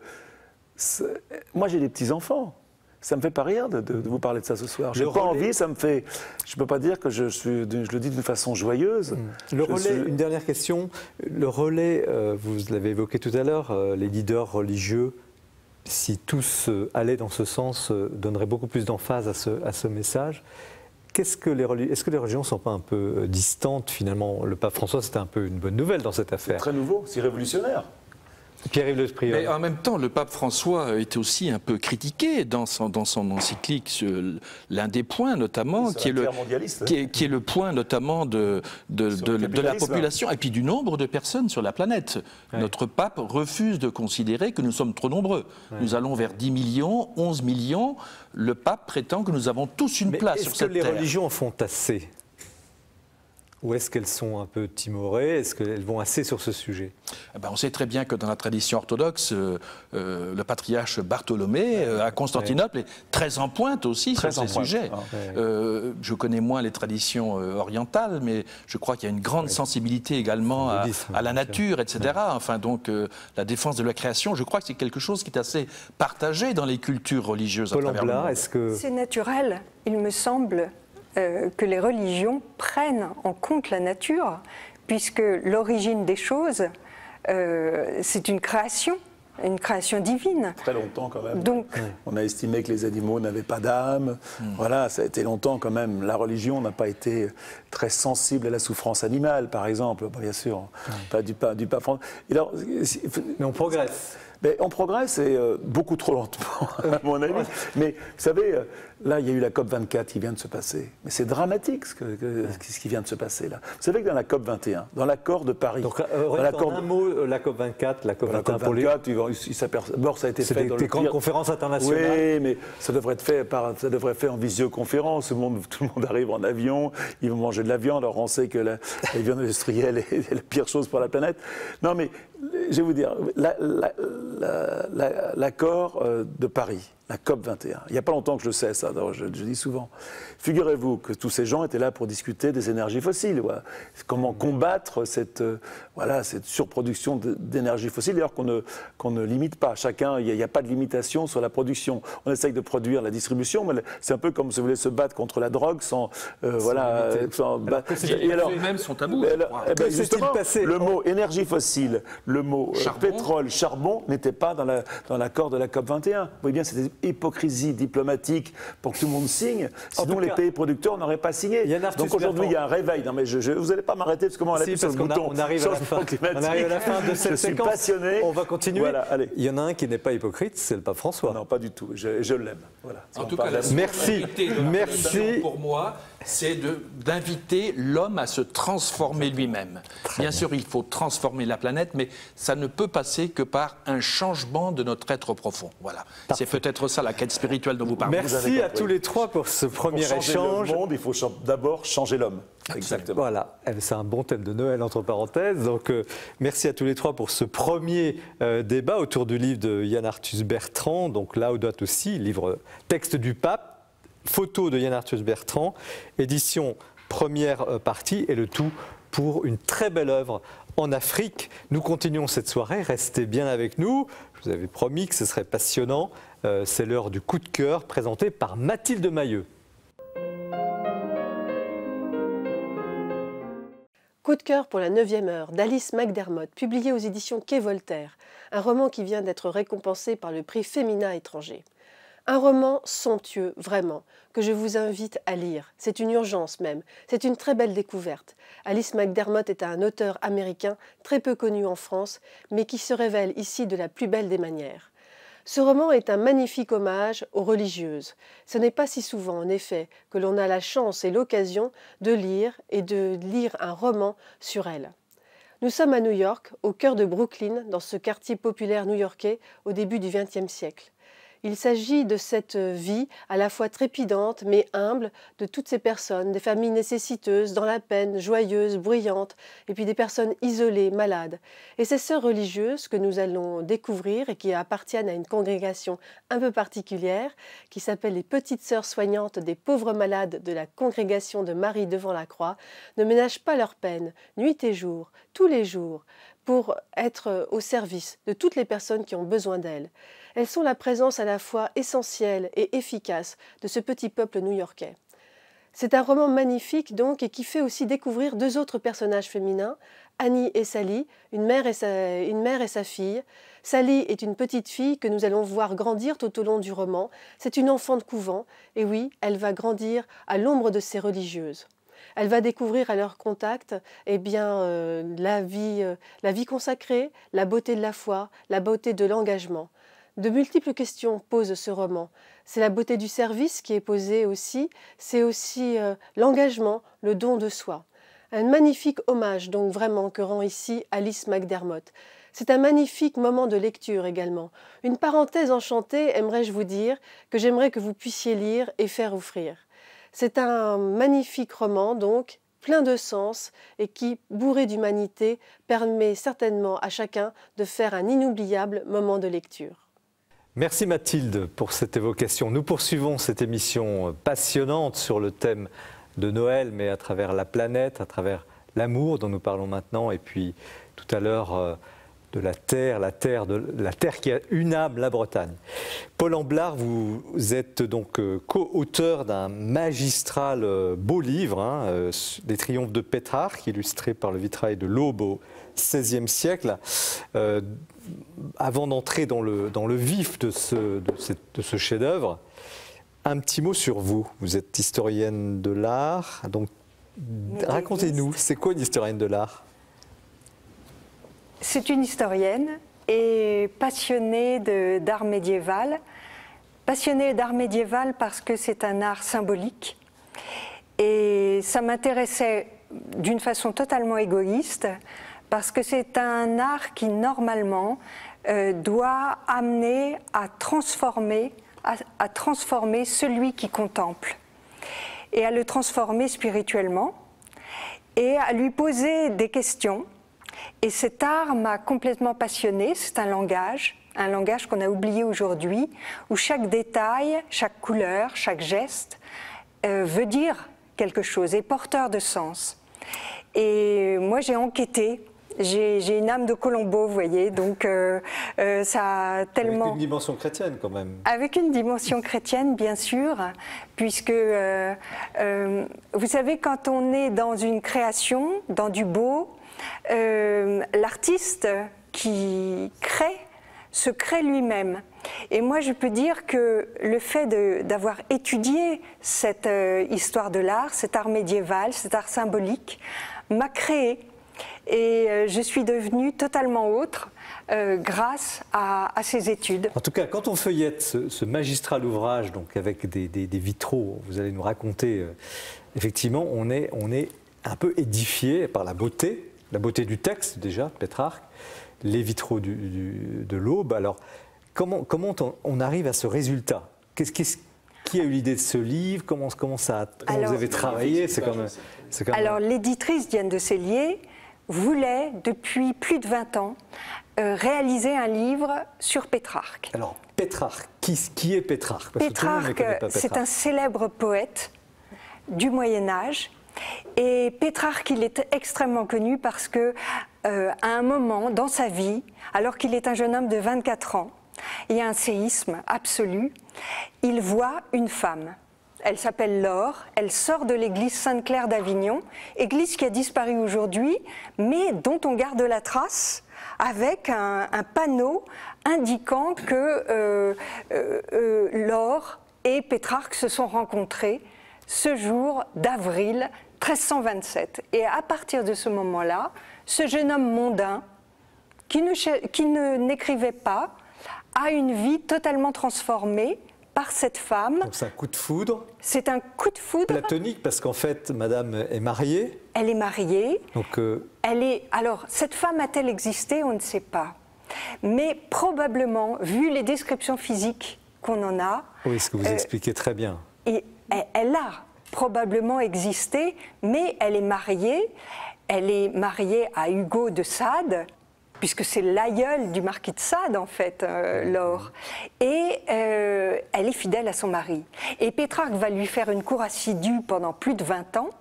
Moi, j'ai des petits-enfants. Ça me fait pas rire de, de, de vous parler de ça ce soir. J'ai pas envie, ça me fait... Je peux pas dire que je, suis, je le dis d'une façon joyeuse. Mmh. Le relais, suis... une dernière question. Le relais, euh, vous l'avez évoqué tout à l'heure, euh, les leaders religieux, si tous euh, allaient dans ce sens, euh, donneraient beaucoup plus d'emphase à ce, à ce message. Qu'est-ce que les religions, est-ce que les religions ne sont pas un peu distantes finalement? Le pape François, c'était un peu une bonne nouvelle dans cette affaire. C'est très nouveau, c'est révolutionnaire. Pierre-Yves Le Sprieur. Mais en même temps, le pape François était aussi un peu critiqué dans son, dans son encyclique, l'un des points notamment, qui est, le, qui, est, qui est le point notamment de, de, de, de la population et puis du nombre de personnes sur la planète. Ouais. Notre pape refuse de considérer que nous sommes trop nombreux. Ouais. Nous allons vers dix millions, onze millions. Le pape prétend que nous avons tous une Mais place sur cette terre. Est-ce que les religions en font assez ? Ou est-ce qu'elles sont un peu timorées? Est-ce qu'elles vont assez sur ce sujet? Eh ben, on sait très bien que dans la tradition orthodoxe, euh, euh, le patriarche Bartholomée euh, à Constantinople ouais. est très en pointe aussi très sur ces pointe. sujets. Ah, ouais. euh, je connais moins les traditions euh, orientales, mais je crois qu'il y a une grande ouais. sensibilité également à, à la nature, et cetera. Ouais. Enfin, donc, euh, la défense de la création, je crois que c'est quelque chose qui est assez partagé dans les cultures religieuses Paul à travers le monde. Est-ce que... C'est naturel, il me semble. Euh, que les religions prennent en compte la nature, puisque l'origine des choses, euh, c'est une création, une création divine. Très longtemps quand même. Donc, on a estimé que les animaux n'avaient pas d'âme. Mmh. Voilà, ça a été longtemps quand même. La religion n'a pas été très sensible à la souffrance animale, par exemple. Bien sûr, mmh. pas du pas du pas français. Alors, mais on progresse. Mais on progresse et euh, beaucoup trop lentement, à mon avis. Mais vous savez, euh, là, il y a eu la COP vingt-quatre qui vient de se passer. Mais c'est dramatique ce, que, que, ce qui vient de se passer là. Vous savez que dans la COP vingt et un, dans l'accord de Paris... Donc, euh, dans l'accord un de... mot, la COP vingt-quatre, la COP vingt et un pour les... il, il s'aperçoit... Bon, ça a été c'est fait des, dans des le grandes pire... conférences internationales. Oui, mais ça devrait être fait, par, ça devrait être fait en visioconférence. Tout le, monde, tout le monde arrive en avion, ils vont manger de la viande. Alors on sait que la, la viande industrielle est la pire chose pour la planète. Non, mais je vais vous dire, la, la, la, la l'accord de Paris, la COP vingt et un. Il n'y a pas longtemps que je le sais, ça, je, je dis souvent. Figurez-vous que tous ces gens étaient là pour discuter des énergies fossiles. Ouais. Comment combattre cette, euh, voilà, cette surproduction d'énergie fossile, d'ailleurs qu'on ne, qu'on ne limite pas. Chacun, il n'y a, a pas de limitation sur la production. On essaye de produire la distribution, mais c'est un peu comme si vous voulez se battre contre la drogue sans... Euh, voilà, sans alors que et alors, les mêmes sont tabous. Eh ben, justement, le mot énergie fossile, le mot charbon. pétrole, charbon, n'était pas dans la, dans l'accord de la COP vingt et un. Vous voyez bien, c'était hypocrisie diplomatique pour que tout le monde signe. Sinon, les cas, pays producteurs n'auraient pas signé. Donc aujourd'hui, il y a un réveil. Non, mais je, je, vous n'allez pas m'arrêter parce que moi, on, si, parce qu'on a, on, arrive à la fin. on arrive à la fin de cette je séquence. Suis passionné. On va continuer. Voilà, allez. Il y en a un qui n'est pas hypocrite, c'est le pape François. Non, pas du tout. Je, je l'aime. Voilà. En tout cas, la merci. Merci. Pour moi, c'est d'inviter l'homme à se transformer lui-même. Bien sûr, il faut transformer la planète, mais ça ne peut passer que par un changement de notre être profond. Voilà. C'est peut-être ça la quête spirituelle dont vous parlez. Merci vous à tous les trois pour ce premier pour échange. Le monde, il faut d'abord changer l'homme. Exactement. Voilà, c'est un bon thème de Noël entre parenthèses. Donc, euh, merci à tous les trois pour ce premier euh, débat autour du livre de Yann Arthus Bertrand. Donc, Laudato Si, livre texte du pape, photo de Yann Arthus Bertrand, édition première euh, partie, et le tout pour une très belle œuvre en Afrique. Nous continuons cette soirée, restez bien avec nous. Je vous avais promis que ce serait passionnant. Euh, c'est l'heure du coup de cœur présenté par Mathilde Mailleux. Coup de cœur pour la neuvième heure d'Alice McDermott, publié aux éditions Quai Voltaire, un roman qui vient d'être récompensé par le prix Femina étranger. Un roman somptueux, vraiment, que je vous invite à lire. C'est une urgence même, c'est une très belle découverte. Alice McDermott est un auteur américain très peu connu en France, mais qui se révèle ici de la plus belle des manières. Ce roman est un magnifique hommage aux religieuses. Ce n'est pas si souvent, en effet, que l'on a la chance et l'occasion de lire et de lire un roman sur elles. Nous sommes à New York, au cœur de Brooklyn, dans ce quartier populaire new-yorkais au début du vingtième siècle. Il s'agit de cette vie à la fois trépidante mais humble de toutes ces personnes, des familles nécessiteuses, dans la peine, joyeuses, bruyantes, et puis des personnes isolées, malades. Et ces sœurs religieuses que nous allons découvrir et qui appartiennent à une congrégation un peu particulière, qui s'appelle les Petites Sœurs Soignantes des Pauvres Malades de la Congrégation de Marie devant la Croix, ne ménagent pas leur peine, nuit et jour, tous les jours, pour être au service de toutes les personnes qui ont besoin d'elles. Elles sont la présence à la fois essentielle et efficace de ce petit peuple new-yorkais. C'est un roman magnifique donc et qui fait aussi découvrir deux autres personnages féminins, Annie et Sally, une mère et sa, une mère et sa fille. Sally est une petite fille que nous allons voir grandir tout au long du roman. C'est une enfant de couvent et oui, elle va grandir à l'ombre de ces religieuses. Elle va découvrir à leur contact eh bien, euh, la, vie, euh, la vie consacrée, la beauté de la foi, la beauté de l'engagement. De multiples questions pose ce roman. C'est la beauté du service qui est posée aussi, c'est aussi euh, l'engagement, le don de soi. Un magnifique hommage donc vraiment que rend ici Alice McDermott. C'est un magnifique moment de lecture également. Une parenthèse enchantée, aimerais-je vous dire, que j'aimerais que vous puissiez lire et faire offrir. C'est un magnifique roman donc, plein de sens et qui, bourré d'humanité, permet certainement à chacun de faire un inoubliable moment de lecture. Merci Mathilde pour cette évocation. Nous poursuivons cette émission passionnante sur le thème de Noël, mais à travers la planète, à travers l'amour dont nous parlons maintenant, et puis tout à l'heure euh, de la terre, la terre, de, la terre qui a une âme, la Bretagne. Paul Amblard, vous êtes donc euh, co-auteur d'un magistral euh, beau livre, hein, euh, Les Triomphes de Pétrarque, illustré par le vitrail de l'Aube au seizième siècle. Euh, avant d'entrer dans le, dans le vif de ce, de cette, de ce chef-d'œuvre, un petit mot sur vous. Vous êtes historienne de l'art, donc racontez-nous, c'est quoi une historienne de l'art? C'est une historienne et passionnée d'art médiéval. Passionnée d'art médiéval parce que c'est un art symbolique. Et ça m'intéressait d'une façon totalement égoïste, parce que c'est un art qui, normalement, euh, doit amener à transformer, à, à transformer celui qui contemple. Et à le transformer spirituellement, et à lui poser des questions. Et cet art m'a complètement passionnée. C'est un langage, un langage qu'on a oublié aujourd'hui, où chaque détail, chaque couleur, chaque geste euh, veut dire quelque chose, est porteur de sens. Et moi, j'ai enquêté. J'ai une âme de Colombo, vous voyez, donc euh, euh, ça a tellement... Avec une dimension chrétienne, quand même. Avec une dimension chrétienne, bien sûr, puisque, euh, euh, vous savez, quand on est dans une création, dans du beau, euh, l'artiste qui crée, se crée lui-même. Et moi, je peux dire que le fait d'avoir étudié cette euh, histoire de l'art, cet art médiéval, cet art symbolique, m'a créé. Et euh, je suis devenue totalement autre euh, grâce à, à ces études. En tout cas, quand on feuillette ce, ce magistral ouvrage, donc avec des, des, des vitraux, vous allez nous raconter, euh, effectivement, on est, on est un peu édifié par la beauté, la beauté du texte déjà, Pétrarque, les vitraux du, du, de l'Aube. Alors, comment, comment on, on arrive à ce résultat? Qu'est-ce, qu'est-ce, Qui a eu l'idée de ce livre? Comment, comment, ça, comment Alors, vous avez travaillé? C'est quand même, c'est quand même... Alors, l'éditrice Diane de Cellier voulait, depuis plus de vingt ans, euh, réaliser un livre sur Pétrarque. Alors, Pétrarque, qui, qui est Pétrarque? Parce Pétrarque, c'est un célèbre poète du Moyen-Âge. Et Pétrarque, il est extrêmement connu parce que, euh, à un moment dans sa vie, alors qu'il est un jeune homme de vingt-quatre ans, il y a un séisme absolu, il voit une femme. Elle s'appelle Laure, elle sort de l'église Sainte-Claire d'Avignon, église qui a disparu aujourd'hui, mais dont on garde la trace avec un, un panneau indiquant que euh, euh, euh, Laure et Pétrarque se sont rencontrés ce jour d'avril treize cent vingt-sept. Et à partir de ce moment-là, ce jeune homme mondain, qui ne, qui ne, n'écrivait pas, a une vie totalement transformée par cette femme. Donc c'est un coup de foudre. C'est un coup de foudre. Platonique, parce qu'en fait, madame est mariée. Elle est mariée. Donc, euh... elle est... Alors, cette femme a-t-elle existé? On ne sait pas. Mais probablement, vu les descriptions physiques qu'on en a... Oui, ce que vous euh, expliquez très bien. Et elle, elle a probablement existé, mais elle est mariée. Elle est mariée à Hugo de Sade, puisque c'est l'aïeul du marquis de Sade, en fait, euh, Laure. Et euh, elle est fidèle à son mari. Et Pétrarque va lui faire une cour assidue pendant plus de vingt ans,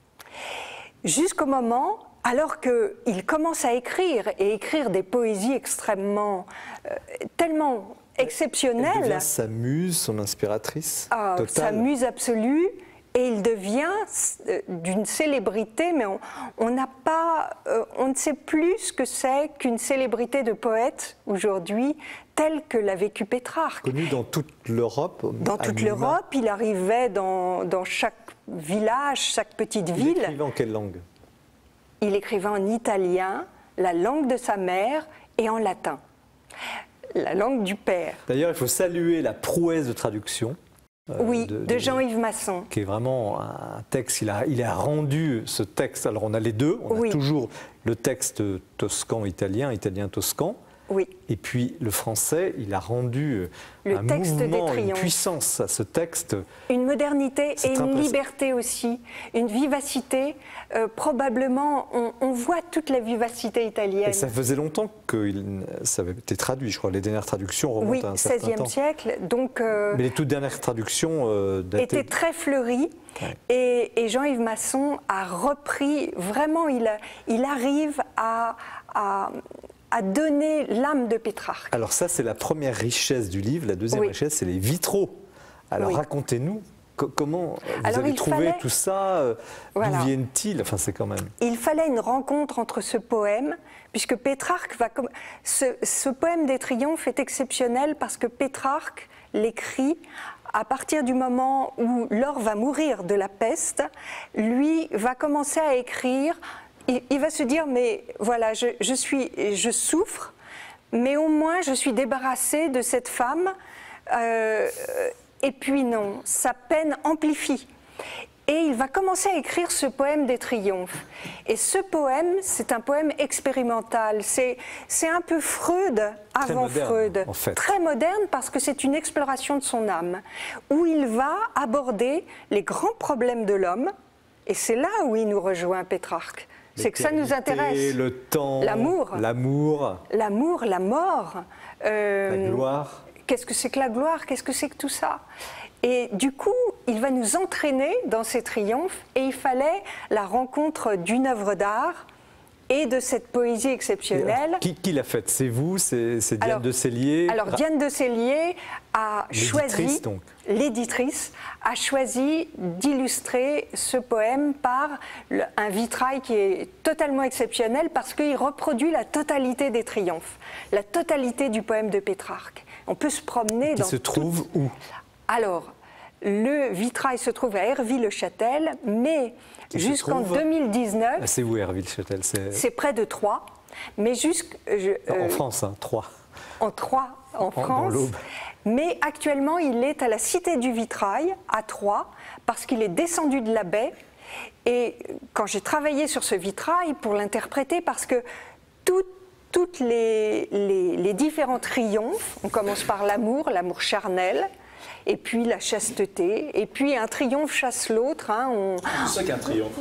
jusqu'au moment, alors qu'il commence à écrire, et écrire des poésies extrêmement, euh, tellement exceptionnelles. Elle devient sa muse, son inspiratrice ah, totale. Sa muse absolue. Et il devient d'une célébrité, mais on n'a pas, euh, on ne sait plus ce que c'est qu'une célébrité de poète aujourd'hui, telle que l'a vécu Pétrarque. Connu dans toute l'Europe. Dans toute l'Europe, il arrivait dans, dans chaque village, chaque petite ville. Il écrivait en quelle langue? Il écrivait en italien, la langue de sa mère, et en latin, la langue du père. D'ailleurs, il faut saluer la prouesse de traduction. Euh, oui, de, de, de Jean-Yves Masson. Qui est vraiment un texte, il a, il a rendu ce texte, alors on a les deux, on oui. a toujours le texte toscan-italien, italien-toscan, Oui. Et puis le français, il a rendu le un texte mouvement, des une puissance à ce texte. Une modernité et une liberté aussi, une vivacité. Euh, probablement, on, on voit toute la vivacité italienne. Et ça faisait longtemps que il, ça avait été traduit, je crois. Les dernières traductions remontent oui, à un certain temps. Oui, seizième siècle. Donc, euh, mais les toutes dernières traductions euh, dataient... étaient très fleuries. Ouais. Et, et Jean-Yves Masson a repris, vraiment, il, a, il arrive à... à à donner l'âme de Pétrarque. Alors ça, c'est la première richesse du livre. La deuxième oui. richesse, c'est les vitraux. Alors oui. racontez-nous, comment vous Alors, avez trouvé fallait... tout ça, voilà. D'où viennent-ils? Enfin, c'est quand même... Il fallait une rencontre entre ce poème, puisque Pétrarque va... Ce, ce poème des triomphes est exceptionnel parce que Pétrarque l'écrit à partir du moment où Laure va mourir de la peste. Lui va commencer à écrire... Il va se dire, mais voilà, je, je, suis, je souffre, mais au moins je suis débarrassé de cette femme. Euh, et puis non, sa peine amplifie. Et il va commencer à écrire ce poème des triomphes. Et ce poème, c'est un poème expérimental. C'est un peu Freud avant moderne, Freud. En fait. Très moderne parce que c'est une exploration de son âme, où il va aborder les grands problèmes de l'homme. Et c'est là où il nous rejoint, Pétrarque. C'est que ça nous intéresse. Le temps, l'amour, l'amour, l'amour, la mort, euh, la gloire. Qu'est-ce que c'est que la gloire? Qu'est-ce que c'est que tout ça? Et du coup, il va nous entraîner dans ces triomphes. Et il fallait la rencontre d'une œuvre d'art et de cette poésie exceptionnelle. Alors, qui qui l'a faite? C'est vous? C'est Diane alors, de Célier? Alors Diane de Célier a choisi, donc. l'éditrice, a choisi d'illustrer ce poème par le, un vitrail qui est totalement exceptionnel parce qu'il reproduit la totalité des triomphes, la totalité du poème de Pétrarque. On peut se promener qui dans... Qui se trouve tout... où? Alors, le vitrail se trouve à Herville-le-Châtel, mais jusqu'en deux mille dix-neuf... C'est où Herville-le-Châtel? C'est près de Troyes, mais jusqu'en... Euh, en France, hein, Troyes. En Troyes, en, en France. Dans l'Aube. Mais actuellement, il est à la Cité du Vitrail, à Troyes, parce qu'il est descendu de la baie. Et quand j'ai travaillé sur ce vitrail, pour l'interpréter, parce que tout, toutes les, les, les différents triomphes, on commence par l'amour, l'amour charnel, et puis la chasteté, et puis un triomphe chasse l'autre. Hein, on... C'est qu'un triomphe.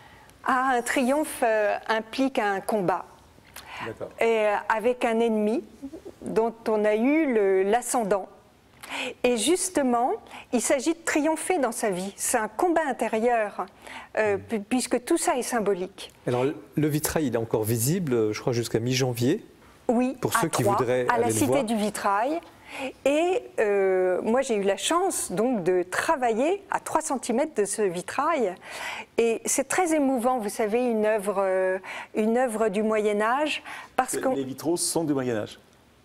Ah, un triomphe euh, implique un combat, et, euh, avec un ennemi dont on a eu l'ascendant. Et justement, il s'agit de triompher dans sa vie. C'est un combat intérieur, euh, mmh. puisque tout ça est symbolique. Alors, le vitrail, il est encore visible, je crois, jusqu'à mi-janvier. Oui, pour ceux à qui Troyes, voudraient à la aller Cité le voir. du Vitrail. Et euh, moi, j'ai eu la chance donc de travailler à trois centimètres de ce vitrail. Et c'est très émouvant, vous savez, une œuvre, euh, une œuvre du Moyen-Âge. Parce que les vitraux sont du Moyen-Âge.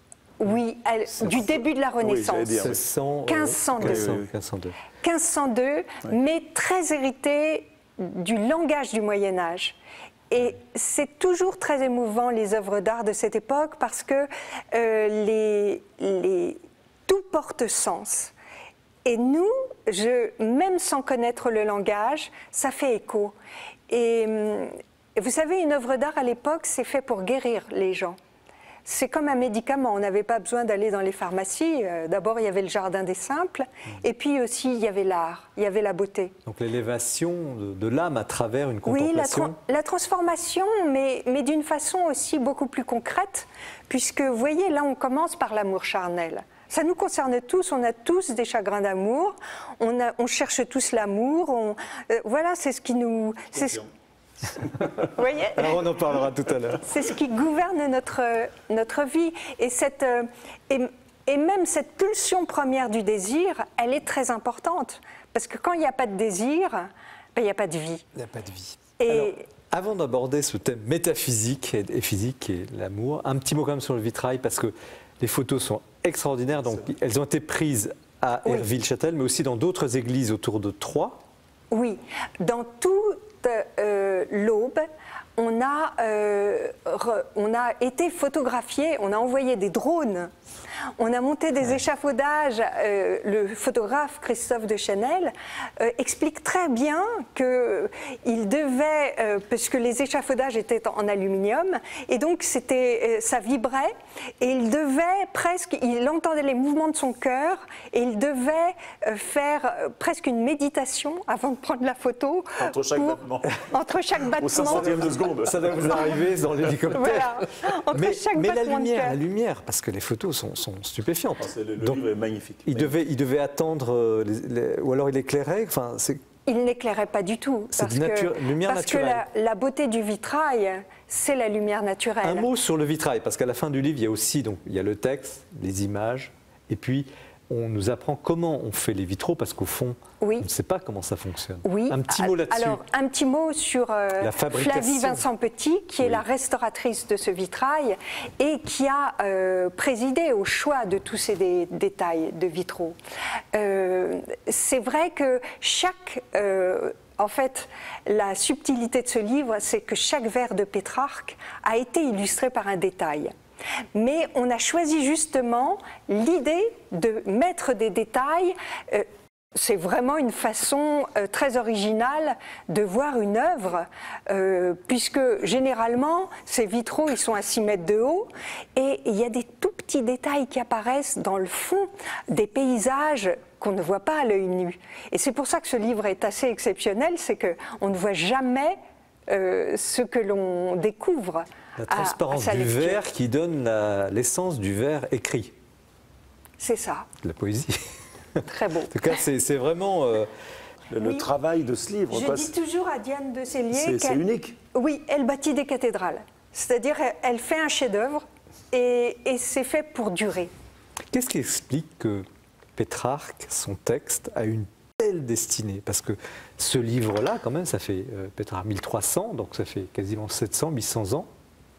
Oui, elle, du début de la Renaissance. Oui, dire, oui. quinze cent deux. quinze cent deux. quinze cent deux, oui. Mais très hérité du langage du Moyen-Âge. Et c'est toujours très émouvant, les œuvres d'art de cette époque, parce que euh, les, les, tout porte sens. Et nous, je, même sans connaître le langage, ça fait écho. Et, et vous savez, une œuvre d'art à l'époque, c'est fait pour guérir les gens. C'est comme un médicament, on n'avait pas besoin d'aller dans les pharmacies. D'abord, il y avait le jardin des simples, et puis aussi, il y avait l'art, il y avait la beauté. Donc l'élévation de, de l'âme à travers une contemplation. Oui, la, tra la transformation, mais, mais d'une façon aussi beaucoup plus concrète, puisque, vous voyez, là, on commence par l'amour charnel. Ça nous concerne tous, on a tous des chagrins d'amour, on, on cherche tous l'amour, euh, voilà, c'est ce qui nous... Vous voyez? Alors on en parlera tout à l'heure. C'est ce qui gouverne notre, notre vie. Et, cette, et, et même cette pulsion première du désir, elle est très importante. Parce que quand il n'y a pas de désir, ben, il n'y a pas de vie. Il n'y a pas de vie. Et Alors, avant d'aborder ce thème métaphysique et, et physique qui est l'amour, un petit mot quand même sur le vitrail, parce que les photos sont extraordinaires. Donc, elles ont été prises à oui. Herville-Châtel, mais aussi dans d'autres églises autour de Troyes. Oui, dans tout... Euh, l'Aube, on a, euh, re, on a été photographié, on a envoyé des drones, on a monté des échafaudages. Euh, le photographe Christophe de Chanel euh, explique très bien qu'il devait, euh, parce que les échafaudages étaient en aluminium, et donc c'était, euh, ça vibrait, et il devait presque, il entendait les mouvements de son cœur, et il devait euh, faire euh, presque une méditation avant de prendre la photo. Entre chaque pour, battement. Entre chaque battement. Au cinq centième de seconde. Ça doit vous arriver dans l'hélicoptère. Voilà. Entre Mais, chaque mais la battement de lumière, cœur. la lumière, parce que les photos sont, sont stupéfiantes. Ah, le le Donc, livre est magnifique. il devait, il devait attendre, euh, les, les, ou alors il éclairait. Enfin, c'est Il n'éclairait pas du tout. C'est Parce, de nature- que, lumière parce que naturelle. la, la beauté du vitrail, c'est la lumière naturelle. un mot sur le vitrail, parce qu'à la fin du livre, il y a aussi donc il y a le texte, les images, et puis on nous apprend comment on fait les vitraux, parce qu'au fond, Oui. on ne sait pas comment ça fonctionne. Oui. Un petit mot là-dessus. Alors, un petit mot sur euh, La fabrication. Flavie Vincent Petit, qui est Oui. la restauratrice de ce vitrail et qui a euh, présidé au choix de tous ces dé- détails de vitraux. Euh, c'est vrai que chaque... euh, en fait, la subtilité de ce livre, c'est que chaque vers de Pétrarque a été illustré par un détail. Mais on a choisi justement l'idée de mettre des détails. euh, C'est vraiment une façon euh, très originale de voir une œuvre, euh, puisque généralement, ces vitraux, ils sont à six mètres de haut, et il y a des tout petits détails qui apparaissent dans le fond des paysages qu'on ne voit pas à l'œil nu. Et c'est pour ça que ce livre est assez exceptionnel, c'est qu'on ne voit jamais euh, ce que l'on découvre. La à- à transparence sa du lecture. verre qui donne la- l'essence du verre écrit, C'est ça, de la poésie. très beau. En tout cas, c'est c'est vraiment... euh, Le, le Oui. travail de ce livre, Je quoi, dis c'est toujours à Diane de Célier c'est- c'est qu'elle- unique. Oui, elle bâtit des cathédrales. C'est-à-dire, elle, elle fait un chef-d'œuvre et, et c'est fait pour durer. Qu'est-ce qui explique que Pétrarque, son texte, a une telle destinée? Parce que ce livre-là, quand même, ça fait euh, Pétrarque mille trois cents, donc ça fait quasiment sept cents, huit cents ans.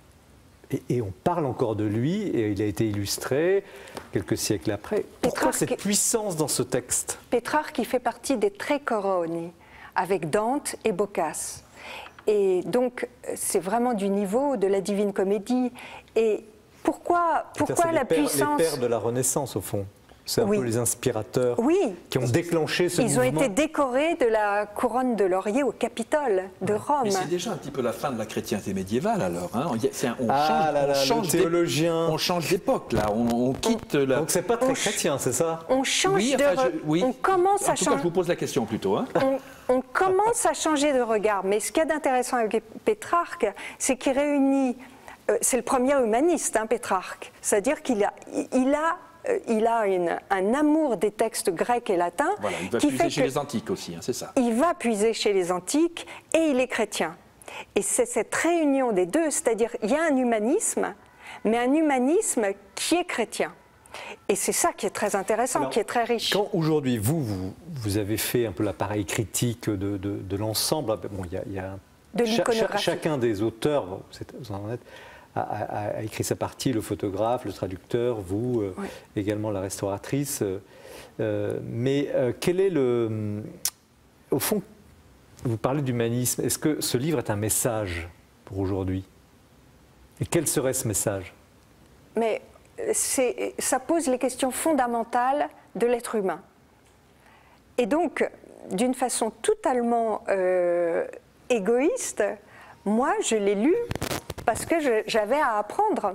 Et, et on parle encore de lui, et il a été illustré quelques siècles après. Pourquoi Pétrarque- cette puissance dans ce texte? Pétrarque qui fait partie des Tre Coroni, avec Dante et Boccace. Et donc, c'est vraiment du niveau de la Divine Comédie. Et pourquoi, C'est-à-dire, pourquoi c'est la les pères, puissance... les pères de la Renaissance, au fond. C'est un Oui. peu les inspirateurs Oui. qui ont déclenché ce Ils ont mouvement. été décorés de la couronne de laurier au Capitole de Rome. Mais c'est déjà un petit peu la fin de la chrétienté médiévale alors. Hein. Il y a- c'est un- on Ah change, là on là, change le d'é- théologien. on change d'époque là. On, on quitte la. Donc c'est pas très On- chrétien, c'est ça? On change oui, de... enfin, re- je- oui. On commence en à tout cas, changer... je vous pose la question plutôt. Hein. on, on commence à changer de regard. Mais ce qu'il y a d'intéressant avec Pétrarque, c'est qu'il réunit... euh, c'est le premier humaniste, hein, Pétrarque. C'est-à-dire qu'il a, il a, euh, il a une- un amour des textes grecs et latins Voilà, il va qui puiser fait chez que les antiques aussi, hein, c'est ça. il va puiser chez les antiques et il est chrétien. Et c'est cette réunion des deux, c'est-à-dire il y a un humanisme, mais un humanisme qui est chrétien. Et c'est ça qui est très intéressant, Alors, qui est très riche. Quand aujourd'hui, vous, vous, vous avez fait un peu l'appareil critique de, de, de l'ensemble, bon, il y a, il y a De cha- cha- l'iconographie. chacun des auteurs, vous, êtes- vous en êtes, a, a- a écrit sa partie, le photographe, le traducteur, vous, euh, Oui. également la restauratrice. euh, euh, mais euh, quel est le... Au fond, vous parlez d'humanisme, est-ce que ce livre est un message pour aujourd'hui? Et quel serait ce message? Mais c'est- ça pose les questions fondamentales de l'être humain. Et donc, d'une façon totalement euh, égoïste, moi, je l'ai lu parce que je- j'avais à apprendre.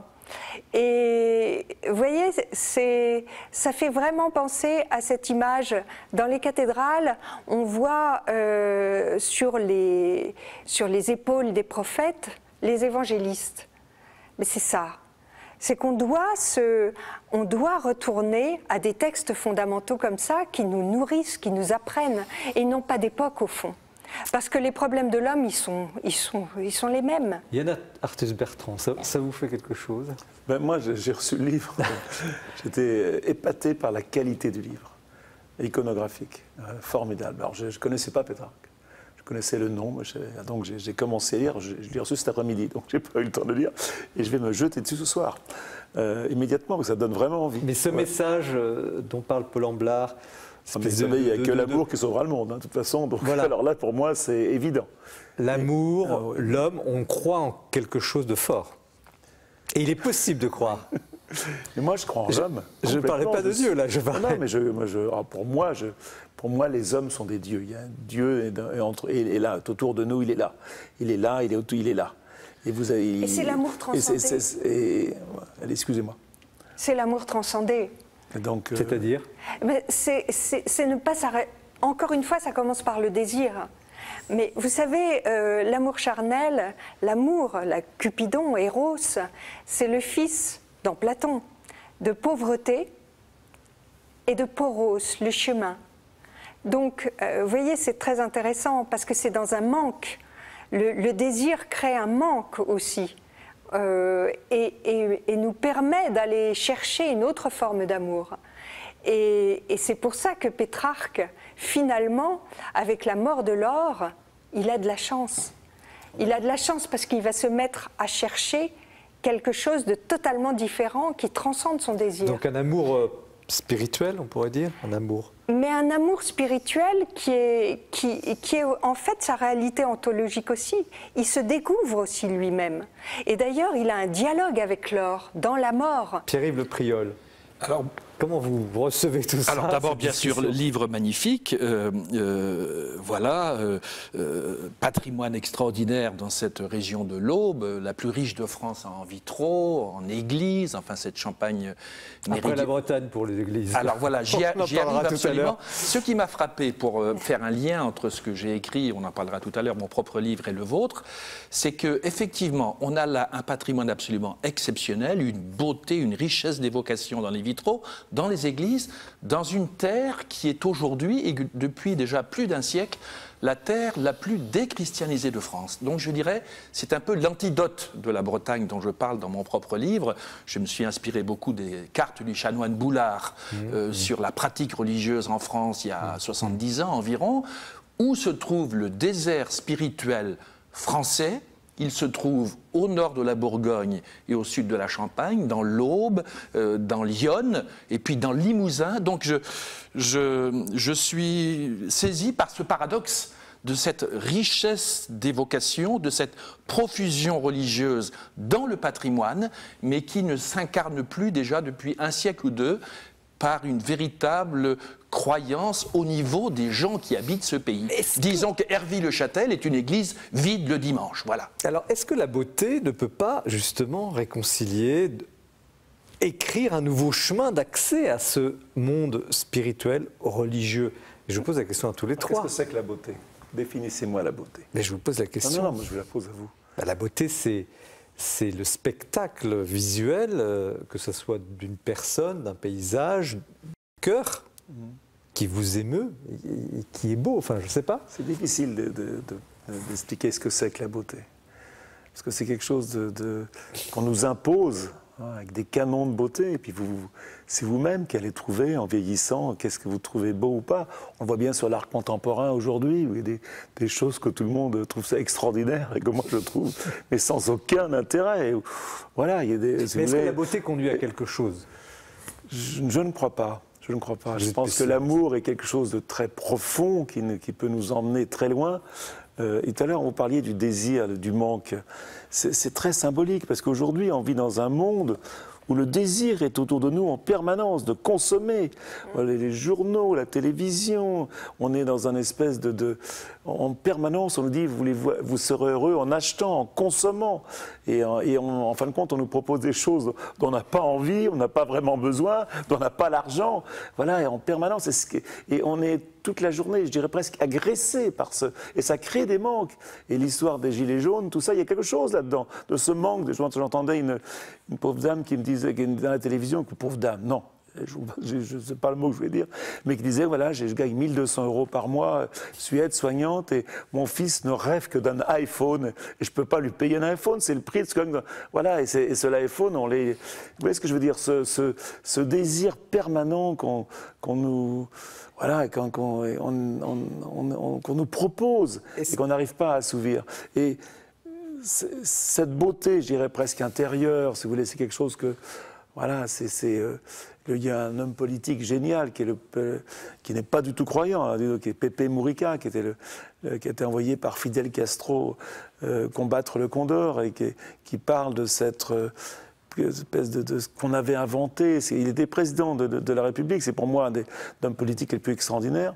Et vous voyez, c'est, ça fait vraiment penser à cette image. Dans les cathédrales, on voit euh, sur, les, sur les épaules des prophètes les évangélistes. Mais c'est ça. C'est qu'on doit, se, on doit retourner à des textes fondamentaux comme ça qui nous nourrissent, qui nous apprennent, et non pas d'époque au fond. Parce que les problèmes de l'homme, ils sont, ils, sont, ils sont les mêmes. Yann Arthus Bertrand, ça, ça vous fait quelque chose? Ben, moi, j'ai j'ai reçu le livre. J'étais épaté par la qualité du livre, iconographique, euh, formidable. Alors, je ne connaissais pas Pétrarque. Je connaissais le nom, je- donc j'ai j'ai commencé à lire. Je, je l'ai reçu cet après-midi, donc j'ai pas eu le temps de lire. Et je vais me jeter dessus ce soir, euh, immédiatement, parce que ça donne vraiment envie. Mais ce Ouais. message euh, dont parle Paul Amblard, Mais il n'y a que l'amour qui sauvera le monde, hein, de toute façon. Donc, voilà. Alors là, pour moi, c'est évident. L'amour, ah, ouais. l'homme, on croit en quelque chose de fort. Et il est possible de croire. Mais moi, je crois en l'homme. Je ne parlais pas de Dieu, là. Je parlais... Non, mais je, moi, je, pour, moi, je, pour moi, les hommes sont des dieux. Il y a un Dieu et, entre, et, et là, autour de nous, il est là. Il est là, il est, il est là. Et, vous avez, et c'est l'amour transcendé. Excusez-moi. C'est l'amour transcendé. Donc, euh... C'est-à-dire C'est ne pas s'arrêter. Encore une fois, ça commence par le désir. Mais vous savez, euh, l'amour charnel, l'amour, la Cupidon, Eros, c'est le fils, dans Platon, de pauvreté et de poros, le chemin. Donc, euh, vous voyez, c'est très intéressant parce que c'est dans un manque. Le, le désir crée un manque aussi euh, et, et, et nous permet d'aller chercher une autre forme d'amour. Et, et c'est pour ça que Pétrarque, finalement, avec la mort de Laure, il a de la chance. Il a de la chance parce qu'il va se mettre à chercher quelque chose de totalement différent qui transcende son désir. Donc un amour euh, spirituel, on pourrait dire, un amour. Mais un amour spirituel qui est, qui, qui est en fait sa réalité ontologique aussi. Il se découvre aussi lui-même. Et d'ailleurs, il a un dialogue avec Laure, dans la mort. Pierre-Yves Le Priol. Alors, comment vous recevez tout ça? Alors d'abord, bien sûr, le livre magnifique, euh, euh, voilà, euh, euh, patrimoine extraordinaire dans cette région de l'Aube, la plus riche de France en vitraux, en églises, enfin cette Champagne méridionale. Après la Bretagne pour les églises. Alors voilà, j'y arrive absolument. Ce qui m'a frappé, pour euh, faire un lien entre ce que j'ai écrit, on en parlera tout à l'heure, mon propre livre et le vôtre, c'est qu'effectivement, on a là un patrimoine absolument exceptionnel, une beauté, une richesse d'évocation dans les vitraux, dans les églises, dans une terre qui est aujourd'hui, et depuis déjà plus d'un siècle, la terre la plus déchristianisée de France. Donc je dirais, c'est un peu l'antidote de la Bretagne dont je parle dans mon propre livre. Je me suis inspiré beaucoup des cartes du chanoine Boulard mmh, euh, mmh. sur la pratique religieuse en France il y a mmh. soixante-dix ans environ, où se trouve le désert spirituel français. Il se trouve au nord de la Bourgogne et au sud de la Champagne, dans l'Aube, euh, dans l'Yonne et puis dans le Limousin. Donc je, je, je suis saisi par ce paradoxe de cette richesse d'évocation, de cette profusion religieuse dans le patrimoine, mais qui ne s'incarne plus déjà depuis un siècle ou deux par une véritable croyance au niveau des gens qui habitent ce pays. Disons que Hervy-le-Châtel est une église vide le dimanche, voilà. Alors, est-ce que la beauté ne peut pas, justement, réconcilier, écrire un nouveau chemin d'accès à ce monde spirituel, religieux? Et je vous pose la question à tous les trois. Qu'est-ce que c'est que la beauté? Définissez-moi la beauté. Mais je vous pose la question. Non, non, non, moi je vous la pose à vous. Ben, la beauté, c'est... c'est le spectacle visuel, euh, que ce soit d'une personne, d'un paysage, d'un cœur mmh. qui vous émeut et, et qui est beau. Enfin, je ne sais pas. C'est difficile de, de, de, d'expliquer ce que c'est que la beauté. Parce que c'est quelque chose de, de, qu'on nous impose, hein, avec des canons de beauté. Et puis vous, c'est vous-même qui allez trouver, en vieillissant, qu'est-ce que vous trouvez beau ou pas. On le voit bien sur l'art contemporain aujourd'hui, où il y a des, des choses que tout le monde trouve ça extraordinaire et que moi je trouve, mais sans aucun intérêt. Voilà, il y a des, si mais est-ce voulez... que la beauté conduit à quelque chose? je, je ne crois pas. Je ne crois pas. Je, je pense que l'amour est quelque chose de très profond qui, ne, qui peut nous emmener très loin. Euh, et tout à l'heure, vous parliez du désir, du manque. C'est très symbolique parce qu'aujourd'hui, on vit dans un monde où le désir est autour de nous en permanence, de consommer. Mmh. Les, les journaux, la télévision, on est dans un espèce de... de en permanence, on nous dit, vous, voulez, vous serez heureux en achetant, en consommant. Et, et on, en fin de compte, on nous propose des choses dont on n'a pas envie, on n'a pas vraiment besoin, dont on n'a pas l'argent. Voilà, et en permanence. Et, ce qui, et on est toute la journée, je dirais presque, agressé par ce... Et ça crée des manques. Et l'histoire des Gilets jaunes, tout ça, il y a quelque chose là-dedans, de ce manque. J'entendais une, une pauvre dame qui me disait dans la télévision, que pauvre dame, non. Je ne sais pas le mot que je voulais dire, mais qui disait, voilà, je gagne mille deux cents euros par mois, je suis aide-soignante et mon fils ne rêve que d'un iPhone et je ne peux pas lui payer un iPhone, c'est le prix de ce que... Voilà, et, et ce iPhone, on les... Vous voyez ce que je veux dire, ce, ce, ce désir permanent qu'on qu'on nous... Voilà, qu'on qu'on on, on, on, qu'on nous propose et, et qu'on n'arrive pas à assouvir. Et cette beauté, je dirais presque intérieure, si vous voulez, c'est quelque chose que... voilà, c'est, c'est, euh, il y a un homme politique génial qui est le, euh, qui n'est pas du tout croyant, hein, qui est Pepe Mujica, qui était le, le, qui a été envoyé par Fidel Castro euh, combattre le Condor et qui, qui parle de cette euh, espèce de, de ce qu'on avait inventé. C'est, il était président de, de, de la République, c'est pour moi un des hommes politiques les plus extraordinaires.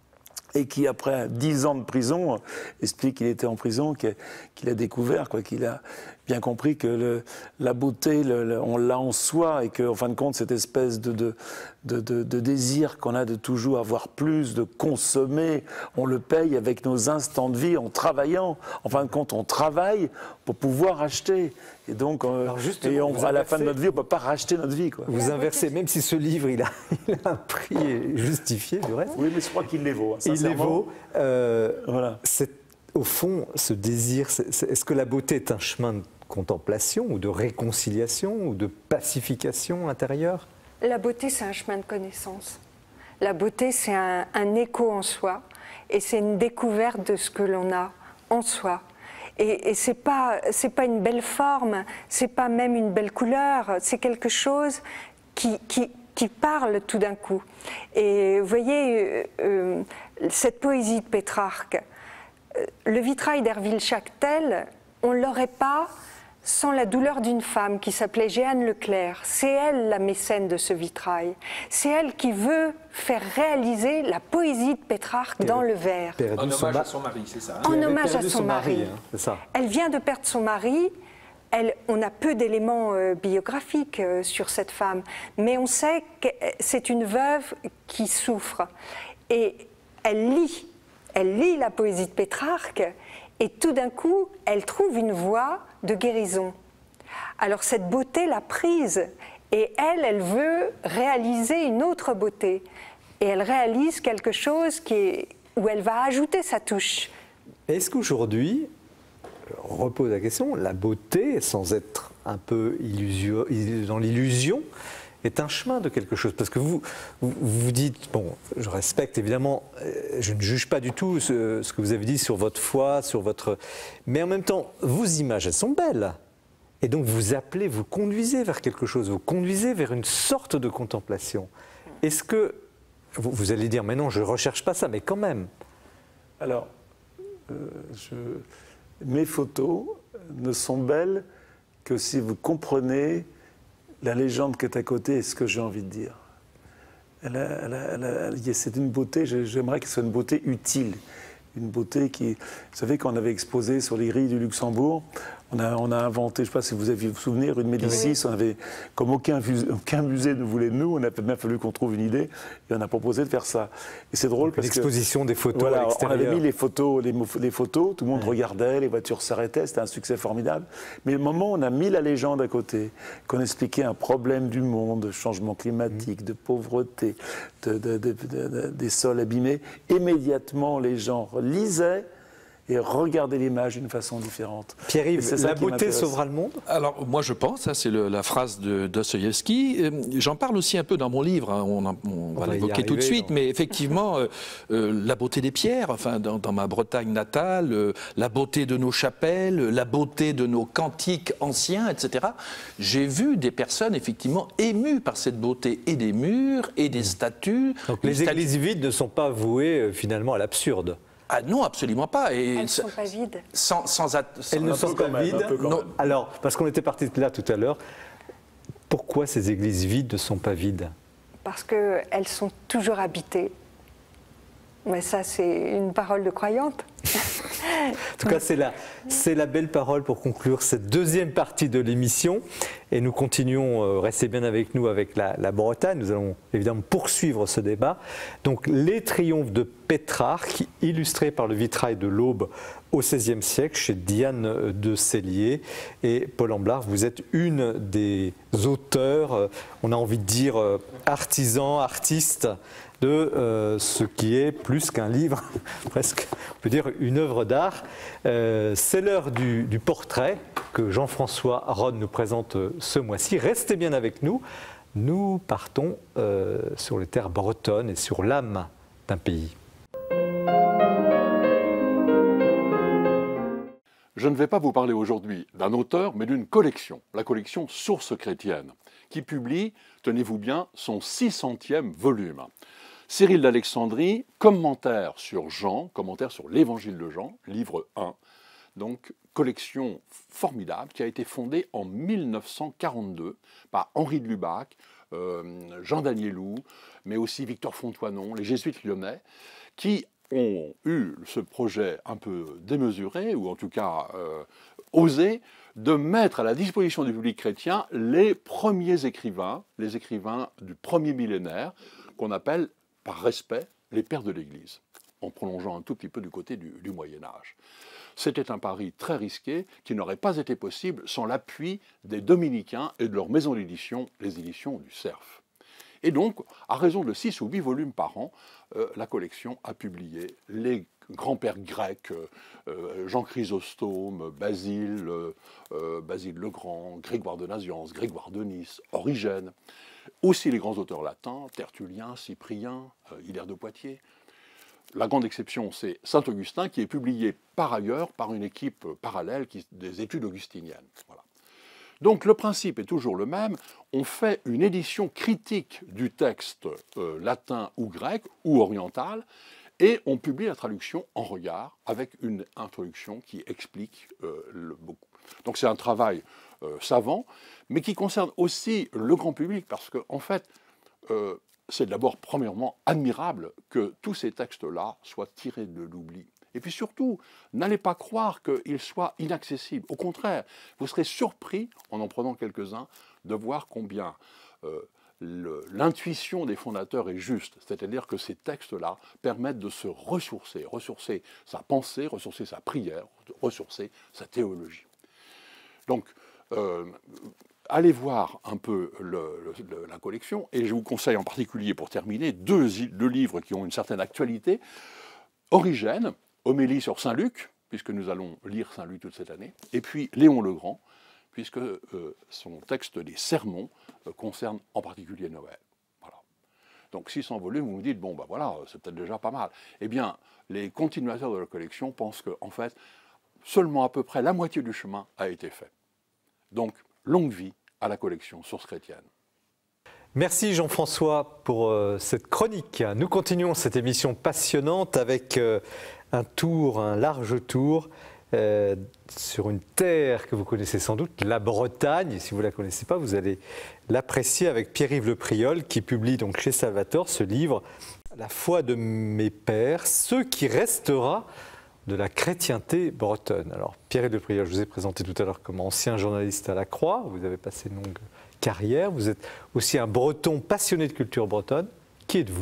Et qui, après dix ans de prison, explique qu'il était en prison, qu'il a découvert, quoi, qu'il a bien compris que le, la beauté, le, le, on l'a en soi, et qu'en fin de compte, cette espèce de, de, de, de, de désir qu'on a de toujours avoir plus, de consommer, on le paye avec nos instants de vie, en travaillant. En fin de compte, on travaille pour pouvoir acheter. Et donc, euh, et on, à la fin de notre vie, on ne peut pas racheter notre vie, quoi. Vous inversez, même si ce livre, il a, il a un prix justifié, du reste. Oui, mais je crois qu'il les vaut. Hein, il les vaut. Euh, voilà. Au fond, ce désir, est-ce que la beauté est un chemin de contemplation ou de réconciliation ou de pacification intérieure? La beauté, c'est un chemin de connaissance. La beauté, c'est un, un écho en soi et c'est une découverte de ce que l'on a en soi. Et, et ce n'est pas, c'est pas une belle forme, ce n'est pas même une belle couleur, c'est quelque chose qui, qui, qui parle tout d'un coup. Et vous voyez, euh, cette poésie de Pétrarque, le vitrail d'Herville Chactel, on ne l'aurait pas sans la douleur d'une femme qui s'appelait Jeanne Leclerc. C'est elle la mécène de ce vitrail. C'est elle qui veut faire réaliser la poésie de Pétrarque dans le verre. En hommage à son mari, c'est ça, hein? En hommage à son mari. mari hein, c'est ça. Elle vient de perdre son mari. Elle, on a peu d'éléments euh, biographiques euh, sur cette femme, mais on sait que c'est une veuve qui souffre. Et elle lit, elle lit la poésie de Pétrarque, et tout d'un coup, elle trouve une voie de guérison. Alors cette beauté l'a prise, et elle, elle veut réaliser une autre beauté. Et elle réalise quelque chose qui est, où elle va ajouter sa touche. Est-ce qu'aujourd'hui, on repose la question, la beauté, sans être un peu illusio, dans l'illusion, est un chemin de quelque chose? Parce que vous, vous vous dites, bon, je respecte évidemment, je ne juge pas du tout ce, ce que vous avez dit sur votre foi, sur votre... Mais en même temps, vos images, elles sont belles. Et donc vous appelez, vous conduisez vers quelque chose, vous conduisez vers une sorte de contemplation. Est-ce que, vous, vous allez dire, mais non, je ne recherche pas ça, mais quand même. Alors, euh, je... mes photos ne sont belles que si vous comprenez la légende qui est à côté et ce que j'ai envie de dire. Elle a, elle a, elle a, c'est une beauté, j'aimerais que ce soit une beauté utile. Une beauté qui... Vous savez, quand on avait exposé sur les grilles du Luxembourg, on a, on a inventé, je ne sais pas si vous avez vous souvenez, rue de Médicis, oui. On avait, comme aucun, aucun musée ne voulait de nous, on a bien fallu qu'on trouve une idée, et on a proposé de faire ça. Et c'est drôle parce que... L'exposition des photos voilà, à l'extérieur. On avait mis les photos, les, les photos, tout le monde ouais. regardait, les voitures s'arrêtaient, c'était un succès formidable. Mais au moment où on a mis la légende à côté, qu'on expliquait un problème du monde, de changement climatique, mmh. de pauvreté, de, de, de, de, de, des sols abîmés, immédiatement les gens lisaient et regarder l'image d'une façon différente. Pierre-Yves, la beauté sauvera le monde? Alors, moi je pense, ça c'est la phrase de Dostoïevski, j'en parle aussi un peu dans mon livre, hein, on, on, on va l'évoquer tout de suite, donc. Mais effectivement, euh, euh, la beauté des pierres, enfin, dans, dans ma Bretagne natale, euh, la beauté de nos chapelles, la beauté de nos cantiques anciens, et cetera. J'ai vu des personnes effectivement émues par cette beauté, et des murs, et des statues. Donc les statues... églises vides ne sont pas vouées euh, finalement à l'absurde? Ah non, absolument pas. Et elles ne sont pas vides. Sans, sans, sans, Elles ne sont pas même, vides. Non. Alors, parce qu'on était parti de là tout à l'heure, pourquoi ces églises vides ne sont pas vides? Parce qu'elles sont toujours habitées. Mais ça, c'est une parole de croyante. En tout cas, c'est la, c'est la belle parole pour conclure cette deuxième partie de l'émission. Et nous continuons, euh, restez bien avec nous avec la, la Bretagne. Nous allons évidemment poursuivre ce débat. Donc, les triomphes de Pétrarque, illustrés par le vitrail de l'Aube au seizième siècle, chez Diane de Cellier. Et Paul Amblard, vous êtes une des auteurs, euh, on a envie de dire euh, artisans, artistes, de euh, ce qui est plus qu'un livre, presque, on peut dire une œuvre d'art. Euh, c'est l'heure du, du portrait que Jean-François Ronne nous présente ce mois-ci. Restez bien avec nous. Nous partons euh, sur les terres bretonnes et sur l'âme d'un pays. je ne vais pas vous parler aujourd'hui d'un auteur, mais d'une collection, la collection Sources chrétiennes, qui publie, tenez-vous bien, son six centième volume. Cyril d'Alexandrie, commentaire sur Jean, commentaire sur l'Évangile de Jean, livre un, donc collection formidable qui a été fondée en mille neuf cent quarante-deux par Henri de Lubac, euh, Jean Danielou, mais aussi Victor Fonthoinon, les jésuites lyonnais, qui ont eu ce projet un peu démesuré, ou en tout cas euh, osé, de mettre à la disposition du public chrétien les premiers écrivains, les écrivains du premier millénaire, qu'on appelle par respect les pères de l'Église, en prolongeant un tout petit peu du côté du, du Moyen-Âge. C'était un pari très risqué qui n'aurait pas été possible sans l'appui des dominicains et de leur maison d'édition, les éditions du Cerf. Et donc, à raison de six ou huit volumes par an, euh, la collection a publié les grands-pères grecs, euh, Jean Chrysostome, Basile, euh, Basile le Grand, Grégoire de Nazianze, Grégoire de Nice, Origène, aussi les grands auteurs latins, Tertullien, Cyprien, euh, Hilaire de Poitiers. La grande exception, c'est Saint-Augustin, qui est publié par ailleurs par une équipe parallèle qui, des études augustiniennes. Voilà. Donc le principe est toujours le même, on fait une édition critique du texte euh, latin ou grec ou oriental, et on publie la traduction en regard, avec une introduction qui explique euh, le, beaucoup. Donc c'est un travail euh, savant, mais qui concerne aussi le grand public, parce qu'en en fait, euh, c'est d'abord, premièrement, admirable que tous ces textes-là soient tirés de l'oubli. Et puis surtout, n'allez pas croire qu'ils soient inaccessibles. Au contraire, vous serez surpris, en en prenant quelques-uns, de voir combien euh, l'intuition des fondateurs est juste. C'est-à-dire que ces textes-là permettent de se ressourcer, ressourcer sa pensée, ressourcer sa prière, ressourcer sa théologie. Donc, euh, allez voir un peu le, le, la collection, et je vous conseille en particulier, pour terminer, deux, deux livres qui ont une certaine actualité. Origène, Homélie sur Saint-Luc, puisque nous allons lire Saint-Luc toute cette année, et puis Léon le Grand, puisque euh, son texte des sermons euh, concerne en particulier Noël. Voilà. Donc six cents volumes, vous me dites, bon ben voilà, c'est peut-être déjà pas mal. Eh bien, les continuateurs de la collection pensent qu'en fait, seulement à peu près la moitié du chemin a été fait. Donc, longue vie à la collection Sources chrétiennes. Merci Jean-François pour euh, cette chronique. Nous continuons cette émission passionnante avec euh, un tour, un large tour euh, sur une terre que vous connaissez sans doute, la Bretagne. Si vous ne la connaissez pas, vous allez l'apprécier avec Pierre-Yves Le Priol qui publie donc chez Salvator ce livre « La foi de mes pères, ce qui restera de la chrétienté bretonne ». Alors Pierre-Yves Le Priol, je vous ai présenté tout à l'heure comme ancien journaliste à la Croix, vous avez passé une longue carrière, vous êtes aussi un breton passionné de culture bretonne. Qui êtes-vous ?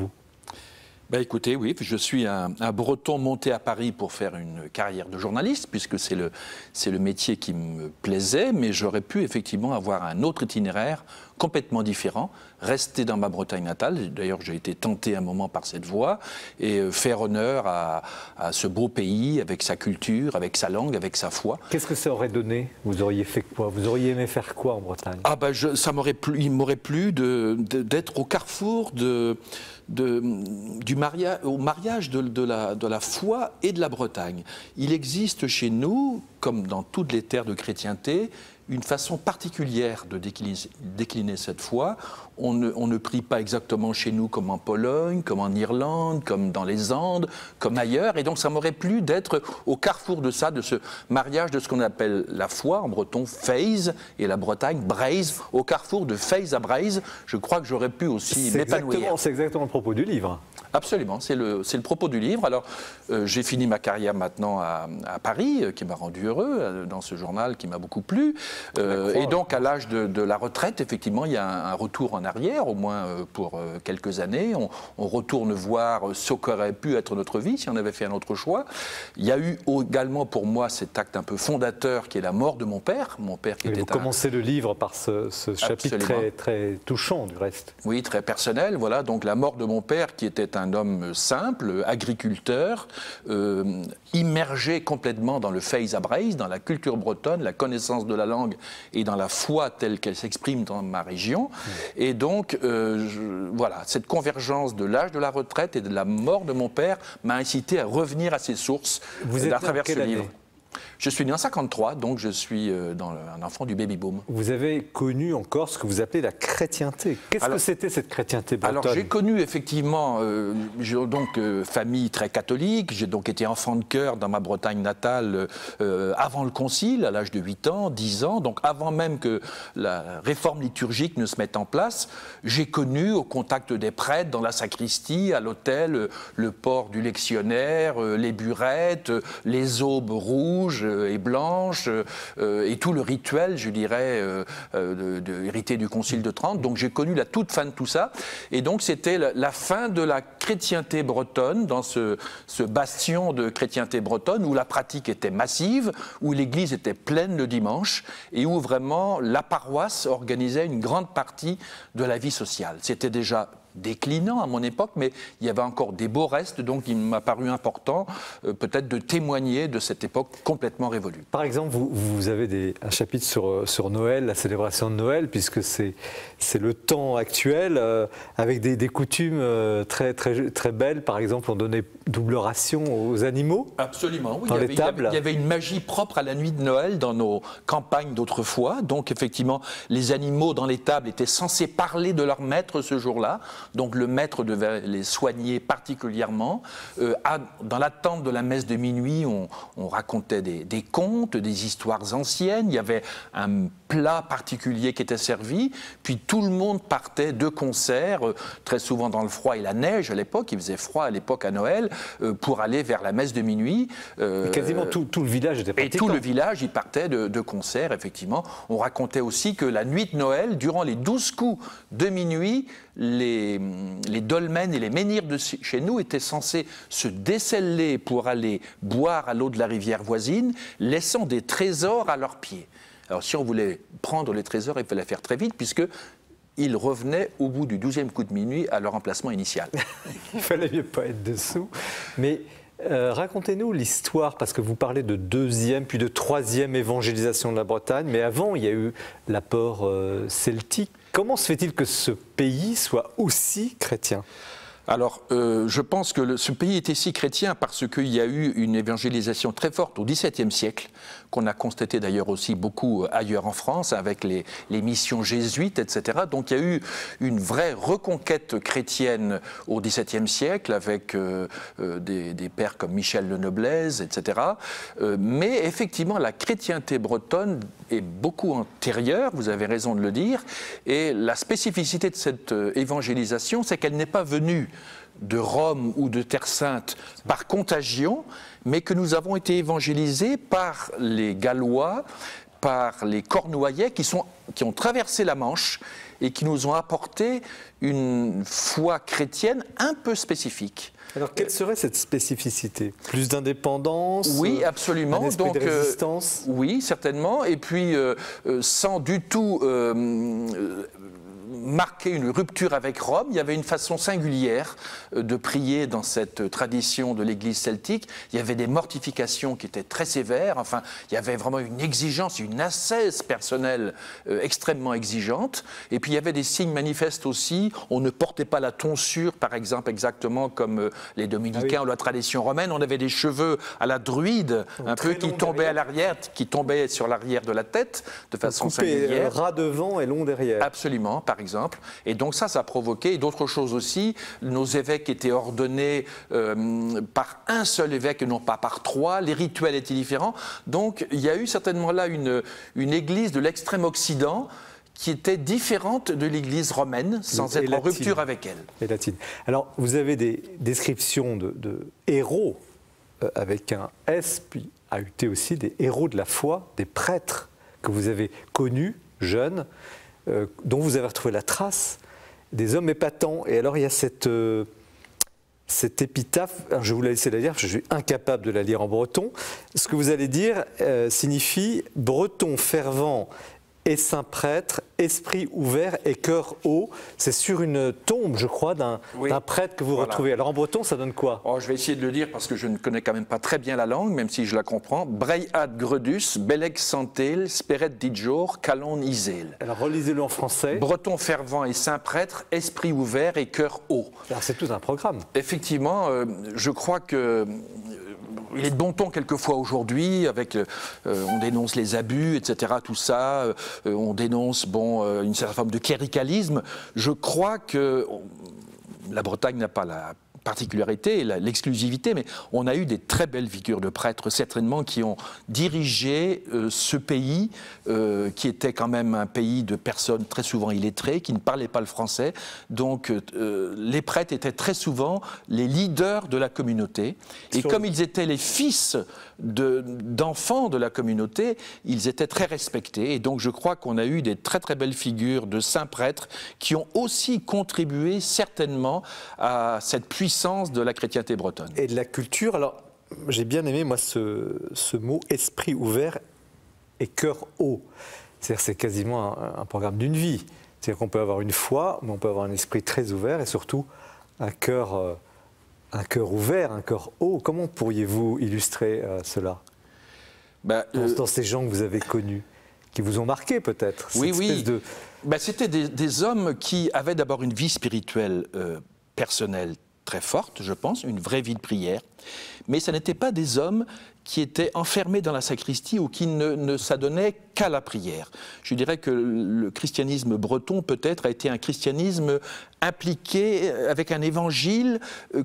Ben écoutez, oui, je suis un, un breton monté à Paris pour faire une carrière de journaliste, puisque c'est le, c'est le métier qui me plaisait, mais j'aurais pu effectivement avoir un autre itinéraire complètement différent, rester dans ma Bretagne natale. D'ailleurs, j'ai été tenté un moment par cette voie, et faire honneur à, à ce beau pays, avec sa culture, avec sa langue, avec sa foi. Qu'est-ce que ça aurait donné ? Vous auriez fait quoi ? Vous auriez aimé faire quoi en Bretagne ? Ah ben, je, ça m'aurait plu, il m'aurait plu de, de, d'être au carrefour de, de, du mariage, au mariage de, de, la, de la foi et de la Bretagne. Il existe chez nous, comme dans toutes les terres de chrétienté, une façon particulière de décliner, décliner cette foi. On ne, on ne prie pas exactement chez nous comme en Pologne, comme en Irlande, comme dans les Andes, comme ailleurs. Et donc ça m'aurait plu d'être au carrefour de ça, de ce mariage de ce qu'on appelle la foi, en breton, Feiz, et la Bretagne, Braise, au carrefour de Feiz à Braise. Je crois que j'aurais pu aussi m'épanouir. C'est exactement le propos du livre. Absolument, c'est le, c'est le propos du livre. Alors, euh, j'ai fini ma carrière maintenant à, à Paris, euh, qui m'a rendu heureux, euh, dans ce journal qui m'a beaucoup plu. Euh, et donc, à l'âge de, de la retraite, effectivement, il y a un, un retour en arrière, au moins euh, pour euh, quelques années. On, on retourne voir ce qu'aurait pu être notre vie si on avait fait un autre choix. Il y a eu également pour moi cet acte un peu fondateur qui est la mort de mon père. Mon père qui et était vous un... commencez le livre par ce, ce chapitre très, très touchant, du reste. Oui, très personnel. Voilà, donc la mort de mon père qui était un homme simple, agriculteur, euh, immergé complètement dans le Feiz à Braise, dans la culture bretonne, la connaissance de la langue et dans la foi telle qu'elle s'exprime dans ma région. Mmh. Et donc, euh, je, voilà, cette convergence de l'âge de la retraite et de la mort de mon père m'a incité à revenir à ses sources Vous euh, êtes à travers ce livre. Année ? Je suis né en cinquante-trois, donc je suis euh, dans le, un enfant du baby-boom. Vous avez connu encore ce que vous appelez la chrétienté. Qu'est-ce que c'était cette chrétienté bretonne? Alors j'ai connu effectivement, euh, j'ai donc euh, famille très catholique, j'ai donc été enfant de chœur dans ma Bretagne natale euh, avant le concile, à l'âge de huit ans, dix ans, donc avant même que la réforme liturgique ne se mette en place. J'ai connu au contact des prêtres, dans la sacristie, à l'autel, le port du lectionnaire, les burettes, les aubes rouges et blanches, et tout le rituel, je dirais, de, de, hérité du Concile de Trente. Donc j'ai connu la toute fin de tout ça. Et donc c'était la, la fin de la chrétienté bretonne, dans ce, ce bastion de chrétienté bretonne, où la pratique était massive, où l'église était pleine le dimanche, et où vraiment la paroisse organisait une grande partie de la vie sociale. C'était déjà déclinant à mon époque, mais il y avait encore des beaux restes, donc il m'a paru important euh, peut-être de témoigner de cette époque complètement révolue. Par exemple, vous, vous avez des, un chapitre sur, sur Noël, la célébration de Noël, puisque c'est le temps actuel, euh, avec des, des coutumes euh, très, très, très belles. Par exemple, on donnait double ration aux animaux. Absolument, oui. Dans il, y les avait, tables. il y avait une magie propre à la nuit de Noël dans nos campagnes d'autrefois. Donc effectivement, les animaux dans les tables étaient censés parler de leur maître ce jour-là. Donc le maître devait les soigner particulièrement. Euh, à, dans l'attente de la messe de minuit, on, on racontait des, des contes, des histoires anciennes. Il y avait un plat particulier qui était servi. Puis tout le monde partait de concert, euh, très souvent dans le froid et la neige à l'époque. Il faisait froid à l'époque à Noël, euh, pour aller vers la messe de minuit. Euh, et quasiment tout, tout le village était pratiquant. Et tout le village, il partait de, de concert, effectivement. On racontait aussi que la nuit de Noël, durant les douze coups de minuit, les, les dolmens et les menhirs de chez nous étaient censés se déceler pour aller boire à l'eau de la rivière voisine, laissant des trésors à leurs pieds. Alors si on voulait prendre les trésors, il fallait faire très vite, puisque ils revenaient au bout du douzième coup de minuit à leur emplacement initial. Il fallait mieux pas être dessous. Mais euh, racontez-nous l'histoire, parce que vous parlez de deuxième puis de troisième évangélisation de la Bretagne, mais avant il y a eu l'apport euh, celtique. Comment se fait-il que ce pays soit aussi chrétien ? Alors, euh, je pense que le, ce pays était si chrétien parce qu'il y a eu une évangélisation très forte au dix-septième siècle, qu'on a constaté d'ailleurs aussi beaucoup ailleurs en France, avec les, les missions jésuites, et cetera. Donc il y a eu une vraie reconquête chrétienne au dix-septième siècle, avec euh, euh, des, des pères comme Michel le Noblez, et cetera. Euh, mais effectivement, la chrétienté bretonne est beaucoup antérieure, vous avez raison de le dire, et la spécificité de cette évangélisation, c'est qu'elle n'est pas venue de Rome ou de Terre Sainte par contagion, mais que nous avons été évangélisés par les Gallois, par les Cornouaillais qui, sont, qui ont traversé la Manche et qui nous ont apporté une foi chrétienne un peu spécifique. Alors, quelle serait cette spécificité? Plus d'indépendance? Oui, absolument. Un esprit Donc, de résistance? euh, oui, certainement. Et puis, euh, euh, sans du tout euh, euh, marquer une rupture avec Rome, il y avait une façon singulière euh, de prier dans cette tradition de l'Église celtique. Il y avait des mortifications qui étaient très sévères. Enfin, il y avait vraiment une exigence, une ascèse personnelle euh, extrêmement exigeante. Et puis, il y avait des signes manifestes aussi. On ne portait pas la tonsure, par exemple, exactement comme euh, les dominicains ah oui. ou la tradition romaine. On avait des cheveux à la druide, donc, un peu qui tombaient derrière. à l'arrière, qui tombaient sur l'arrière de la tête, de façon coupé, singulière. Euh, ras devant et long derrière. Absolument, par exemple. Et donc ça, ça a provoqué d'autres choses aussi. Nos évêques étaient ordonnés euh, par un seul évêque et non pas par trois. Les rituels étaient différents. Donc il y a eu certainement là une, une église de l'extrême occident qui était différente de l'église romaine, sans et être latine. en rupture avec elle. Et latine. Alors, vous avez des descriptions de, de héros, euh, avec un S, puis A U T aussi, des héros de la foi, des prêtres que vous avez connus, jeunes, euh, dont vous avez retrouvé la trace, des hommes épatants. Et alors, il y a cette, euh, cette épitaphe, alors je vais vous la laisser la lire, parce que je suis incapable de la lire en breton. Ce que vous allez dire euh, signifie « breton fervent » et saint prêtre, esprit ouvert et cœur haut. C'est sur une tombe, je crois, d'un oui. prêtre que vous voilà. retrouvez. Alors en breton, ça donne quoi? Oh, je vais essayer de le dire parce que je ne connais quand même pas très bien la langue, même si je la comprends. Breiad gredus, beleg santel, speret dijor, calon isel. Alors relisez-le en français. Breton fervent et saint prêtre, esprit ouvert et cœur haut. Alors c'est tout un programme. Effectivement, euh, je crois que... il est de bon ton quelquefois aujourd'hui, avec euh, on dénonce les abus, et cetera. Tout ça, euh, on dénonce bon euh, une certaine forme de cléricalisme. Je crois que on, la Bretagne n'a pas la particularité, l'exclusivité, mais on a eu des très belles figures de prêtres, certainement, qui ont dirigé euh, ce pays, euh, qui était quand même un pays de personnes très souvent illettrées, qui ne parlaient pas le français. Donc, euh, les prêtres étaient très souvent les leaders de la communauté. Et comme ils étaient les fils d'enfants de, de la communauté, ils étaient très respectés. Et donc, je crois qu'on a eu des très très belles figures de saints prêtres qui ont aussi contribué certainement à cette puissance de la chrétienté bretonne. Et de la culture. Alors, j'ai bien aimé, moi, ce, ce mot « esprit ouvert » et « cœur haut ». C'est-à-dire c'est quasiment un, un programme d'une vie. C'est-à-dire qu'on peut avoir une foi, mais on peut avoir un esprit très ouvert et surtout un cœur, euh, un cœur ouvert, un cœur haut. Comment pourriez-vous illustrer euh, cela ben, dans, euh, dans ces gens que vous avez connus, qui vous ont marqué peut-être? Oui, oui. De... Ben, c'était des, des hommes qui avaient d'abord une vie spirituelle euh, personnelle très forte, je pense, une vraie vie de prière, mais ce n'étaient pas des hommes qui étaient enfermés dans la sacristie ou qui ne, ne s'adonnaient qu'à la prière. Je dirais que le christianisme breton, peut-être, a été un christianisme impliqué avec un évangile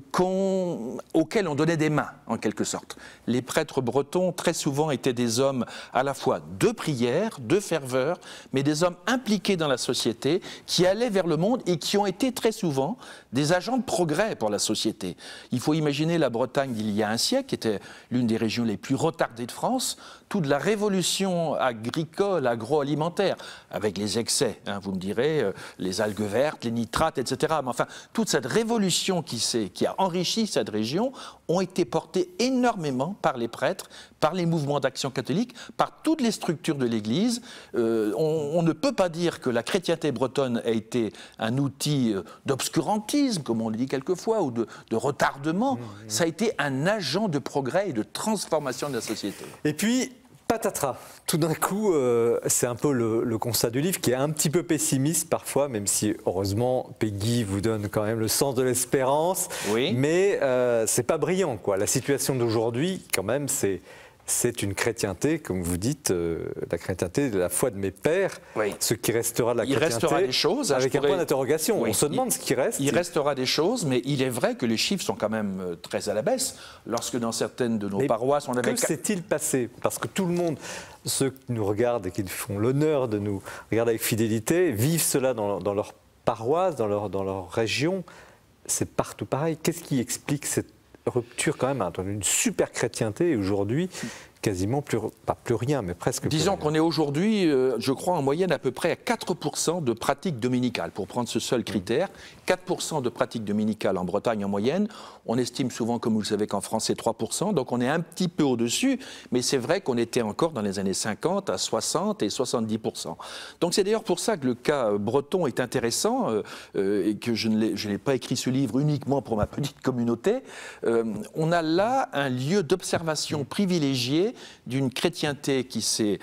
qu'on, auquel on donnait des mains, en quelque sorte. Les prêtres bretons, très souvent, étaient des hommes à la fois de prière, de ferveur, mais des hommes impliqués dans la société, qui allaient vers le monde et qui ont été très souvent des agents de progrès pour la société. Il faut imaginer la Bretagne d'il y a un siècle, qui était l'une des régions les plus retardées de France, toute la révolution agricole, agroalimentaire, avec les excès, hein, vous me direz, euh, les algues vertes, les nitrates, et cetera. Mais enfin, toute cette révolution qui, qui a enrichi cette région ont été portées énormément par les prêtres, par les mouvements d'action catholique, par toutes les structures de l'Église. Euh, on, on ne peut pas dire que la chrétienté bretonne a été un outil d'obscurantisme, comme on le dit quelquefois, ou de, de retardement. Mmh, mmh. Ça a été un agent de progrès et de transformation de la société. Et puis, patatras, tout d'un coup, euh, c'est un peu le, le constat du livre qui est un petit peu pessimiste parfois, même si heureusement Peggy vous donne quand même le sens de l'espérance, oui. mais euh, c'est pas brillant, quoi. La situation d'aujourd'hui, quand même, c'est c'est une chrétienté, comme vous dites, euh, la chrétienté de la foi de mes pères, oui. ce qui restera de la il chrétienté, restera des choses, avec pourrais... un point d'interrogation. Oui. On se demande il, ce qui reste. Il restera des choses, mais il est vrai que les chiffres sont quand même très à la baisse. Lorsque dans certaines de nos mais paroisses, on avait... Que s'est-il passé? Parce que tout le monde, ceux qui nous regardent et qui font l'honneur de nous regarder avec fidélité, vivent cela dans, dans leur paroisse, dans leur, dans leur région. C'est partout pareil. Qu'est-ce qui explique cette rupture quand même entre une super chrétienté et aujourd'hui quasiment plus, pas plus rien, mais presque Disons plus qu'on est aujourd'hui, euh, je crois, en moyenne à peu près à quatre pour cent de pratiques dominicales, pour prendre ce seul critère. quatre pour cent de pratiques dominicales en Bretagne en moyenne. On estime souvent, comme vous le savez, qu'en France c'est trois pour cent, donc on est un petit peu au-dessus, mais c'est vrai qu'on était encore dans les années cinquante à soixante et soixante-dix pour cent. Donc c'est d'ailleurs pour ça que le cas breton est intéressant euh, euh, et que je n'ai pas écrit ce livre uniquement pour ma petite communauté. Euh, on a là un lieu d'observation privilégié d'une chrétienté qui s'est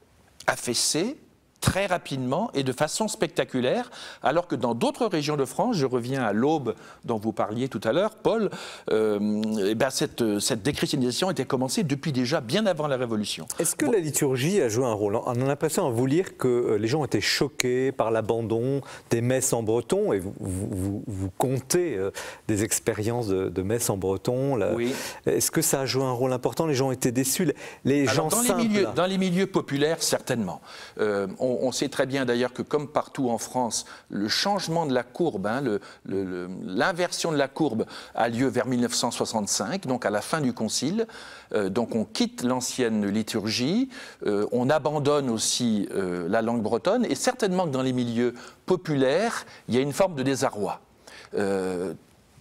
affaissée très rapidement et de façon spectaculaire, alors que dans d'autres régions de France, je reviens à l'Aube dont vous parliez tout à l'heure, Paul, euh, et ben cette, cette déchristianisation était commencée depuis déjà bien avant la Révolution. Est-ce que bon. la liturgie a joué un rôle? On a l'impression à vous lire que les gens étaient choqués par l'abandon des messes en breton, et vous, vous, vous comptez des expériences de, de messes en breton. Oui. Est-ce que ça a joué un rôle important? Les gens étaient déçus, les alors, gens dans simples. Les milieux, dans les milieux populaires, certainement. Euh, on, On sait très bien d'ailleurs que comme partout en France, le changement de la courbe, hein, l'inversion de la courbe a lieu vers mille neuf cent soixante-cinq, donc à la fin du Concile. Euh, donc on quitte l'ancienne liturgie, euh, on abandonne aussi euh, la langue bretonne, et certainement que dans les milieux populaires, il y a une forme de désarroi. Euh,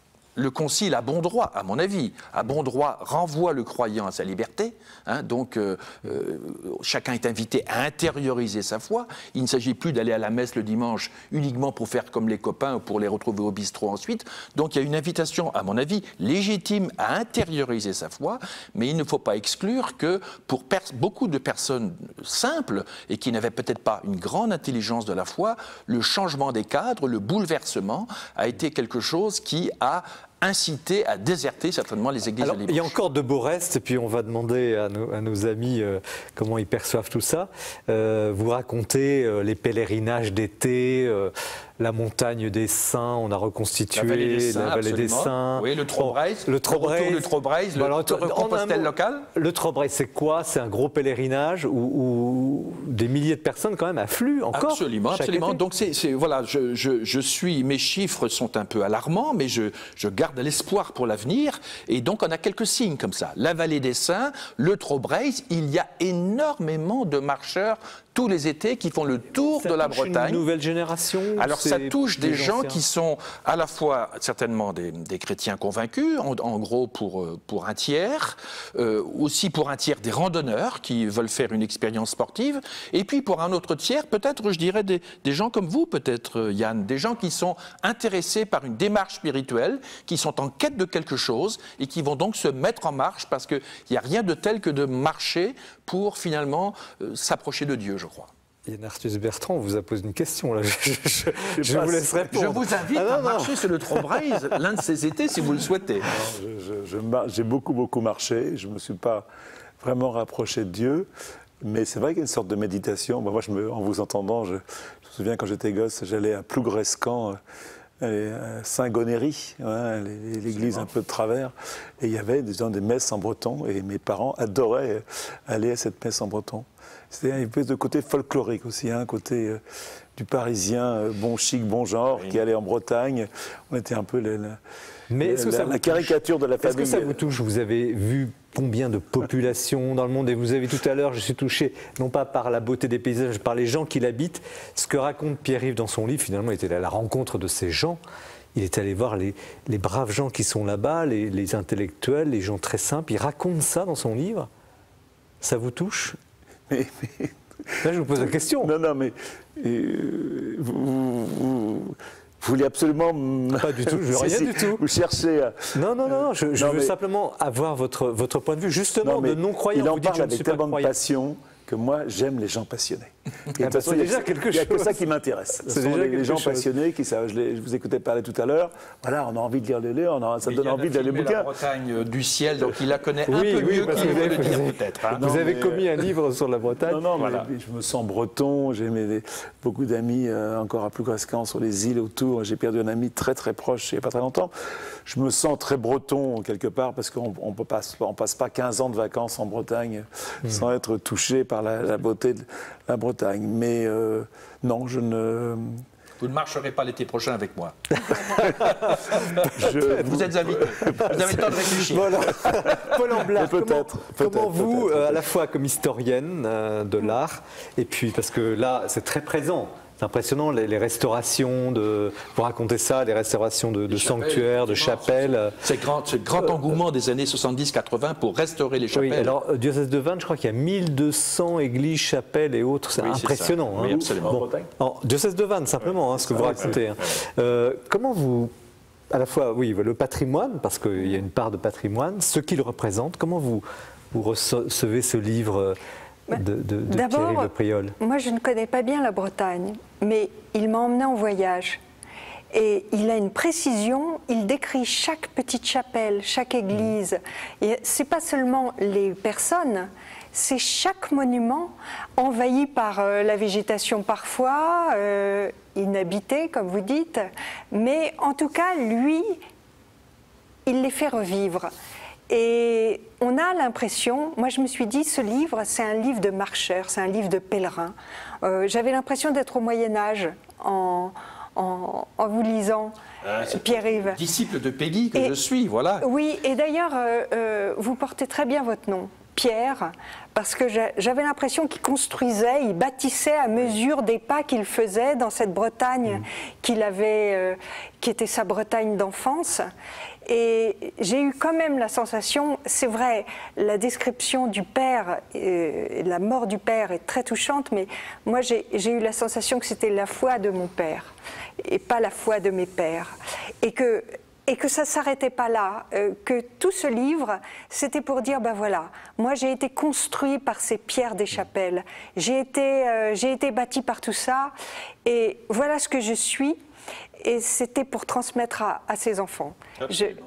Le Concile, à bon droit, à mon avis, à bon droit, renvoie le croyant à sa liberté. Hein, donc, euh, euh, chacun est invité à intérioriser sa foi. Il ne s'agit plus d'aller à la messe le dimanche uniquement pour faire comme les copains ou pour les retrouver au bistrot ensuite. Donc, il y a une invitation, à mon avis, légitime à intérioriser sa foi, mais il ne faut pas exclure que pour beaucoup de personnes simples et qui n'avaient peut-être pas une grande intelligence de la foi, le changement des cadres, le bouleversement a été quelque chose qui a incité à déserter certainement les églises Alors, de il y a Limoges. encore de beaux restes, et puis on va demander à nos, à nos amis euh, comment ils perçoivent tout ça. Euh, vous racontez euh, les pèlerinages d'été, euh, la montagne des Saints, on a reconstitué La vallée des Saints, la vallée des absolument. Saints. Oui, le Trobraise, Bon, le Trobraise, retour du Trobraise, le, Bon, alors, le en un Compostelle mot, local. Le Trobraise, c'est quoi? C'est un gros pèlerinage où, où des milliers de personnes quand même affluent encore. Absolument, chaque absolument. été. Donc c'est, c'est- voilà, je, je, je suis, mes chiffres sont un peu alarmants, mais je, je garde l'espoir pour l'avenir. Et donc on a quelques signes comme ça. La vallée des Saints, le Trobraise, il y a énormément de marcheurs tous les étés qui font le tour Ça de la touche Bretagne. Une nouvelle génération. Alors ça c'est touche des gens anciens qui sont à la fois certainement des, des chrétiens convaincus, en, en gros pour, euh, pour un tiers, euh, aussi pour un tiers des randonneurs qui veulent faire une expérience sportive, et puis pour un autre tiers, peut-être je dirais des, des gens comme vous, peut-être euh, Yann, des gens qui sont intéressés par une démarche spirituelle, qui sont en quête de quelque chose et qui vont donc se mettre en marche parce qu'il n'y a rien de tel que de marcher pour finalement euh, s'approcher de Dieu, je crois. Yann Arthus Bertrand, on vous a posé une question là. Je, je- je vous laisse répondre. Je vous invite Ah, non, à non. marcher sur le Trobraise l'un de ces étés si vous le souhaitez. Non, je- je- je mar- J'ai beaucoup, beaucoup marché. Je ne me suis pas vraiment rapproché de Dieu. Mais c'est vrai qu'il y a une sorte de méditation. Bon, moi, je me, en vous entendant, je, je me souviens quand j'étais gosse, j'allais à Plougrescan, euh, à Saint-Gonéry, hein, les- l'église un peu de travers. Et il y avait des, des messes en breton. Et mes parents adoraient aller à cette messe en breton. C'était une espèce de côté folklorique aussi, un côté euh, du Parisien, euh, bon chic, bon genre, Oui. qui allait en Bretagne. On était un peu les- les- Mais est-ce que la, ça la vous caricature de la Est-ce famille. que ça vous touche? Vous avez vu combien de populations dans le monde? Et vous avez tout à l'heure, je suis touché, non pas par la beauté des paysages, par les gens qui l'habitent. Ce que raconte Pierre-Yves dans son livre, finalement, il était à la rencontre de ces gens. Il est allé voir les, les braves gens qui sont là-bas, les, les intellectuels, les gens très simples. Il raconte ça dans son livre. Ça vous touche? Mais- mais- Là, je vous pose la question. non, non, mais euh, vous, vous- vous- vous voulez absolument. m- Pas du tout, je veux Si, rien si, du tout. Vous cherchez à. Non, non, non, non, je, je Non, veux mais- simplement avoir votre, votre point de vue, justement, Non, mais de non-croyants. il en Vous dites, parle je ne suis avec pas tellement de croyant. passion que moi, j'aime les gens passionnés. Et de toute bah, façon, c'est il y a déjà que- quelque Il n'y a que chose. ça qui m'intéresse. Ce C'est sont déjà les, les quelque gens chose. passionnés qui savent. Je, les- je vous écoutais parler tout à l'heure. Voilà, on a envie de lire les livres, on a- ça Mais donne Yann envie a de lire les filmé bouquins. La Bretagne euh, du ciel, donc il la connaît un Oui, peu oui, mieux parce qu'il que veut le vous dire avez- peut-être. hein. Vous Non, avez mais, commis un livre sur la Bretagne. Non, non, mais Voilà. je me sens breton. J'ai mes- des- beaucoup d'amis euh, encore à Plougrescan, sur les îles autour. J'ai perdu un ami très très proche il n'y a pas très longtemps. Je me sens très breton quelque part parce qu'on on peut pas, on passe pas quinze ans de vacances en Bretagne sans être touché par la, la beauté de la Bretagne. Mais euh, non, je ne. Vous ne marcherez pas l'été prochain avec moi. Je, Vous êtes invité. Vous avez le temps de réfléchir. Voilà. Paul Amblard, Mais peut-être, comment, peut-être, comment vous, peut-être, euh, à la fois comme historienne euh, de l'art, et puis parce que là, c'est très présent. C'est impressionnant, les, les restaurations, de, vous racontez ça, les restaurations de, de chapelles, sanctuaires, de effectivement. chapelles. C'est le grand, c'est le grand engouement des années soixante-dix quatre-vingt pour restaurer les chapelles. Oui, alors, euh, diocèse de Vannes, je crois qu'il y a mille deux cents églises, chapelles et autres. C'est Oui, c'est impressionnant. ça. Oui, hein. absolument. En Bretagne En diocèse de Vannes, simplement, hein, ce que vous racontez. hein. Euh, comment vous, à la fois, oui, le patrimoine, parce qu'il y a une part de patrimoine, ce qu'il représente, comment vous, vous recevez ce livre de, de, de D'abord, Pierre-Yves Le Priol? moi je ne connais pas bien la Bretagne, mais il m'a emmené en voyage. Et il a une précision, il décrit chaque petite chapelle, chaque église. Et c'est pas seulement les personnes, c'est chaque monument envahi par euh, la végétation parfois, euh, inhabité comme vous dites, mais en tout cas lui, il les fait revivre. Et on a l'impression, moi je me suis dit, ce livre, c'est un livre de marcheur, c'est un livre de pèlerin. Euh, J'avais l'impression d'être au Moyen-Âge en, en, en vous lisant, Ah, c'est Pierre-Yves. Disciple de Peggy que Et- je suis, voilà. Oui, et d'ailleurs, euh, euh, vous portez très bien votre nom, Pierre, parce que j'a- j'avais l'impression qu'il construisait, il bâtissait à mesure des pas qu'il faisait dans cette Bretagne qu'il avait, euh, qui était sa Bretagne d'enfance. Et j'ai eu quand même la sensation, c'est vrai, la description du père, euh, la mort du père est très touchante, mais moi j'ai j'ai eu la sensation que c'était la foi de mon père et pas la foi de mes pères. Et que Et que ça ne s'arrêtait pas là, euh, que tout ce livre, c'était pour dire, ben voilà, moi j'ai été construit par ces pierres des chapelles, j'ai été, euh, j'ai été bâti par tout ça, et voilà ce que je suis, et c'était pour transmettre à, à ses enfants. Je,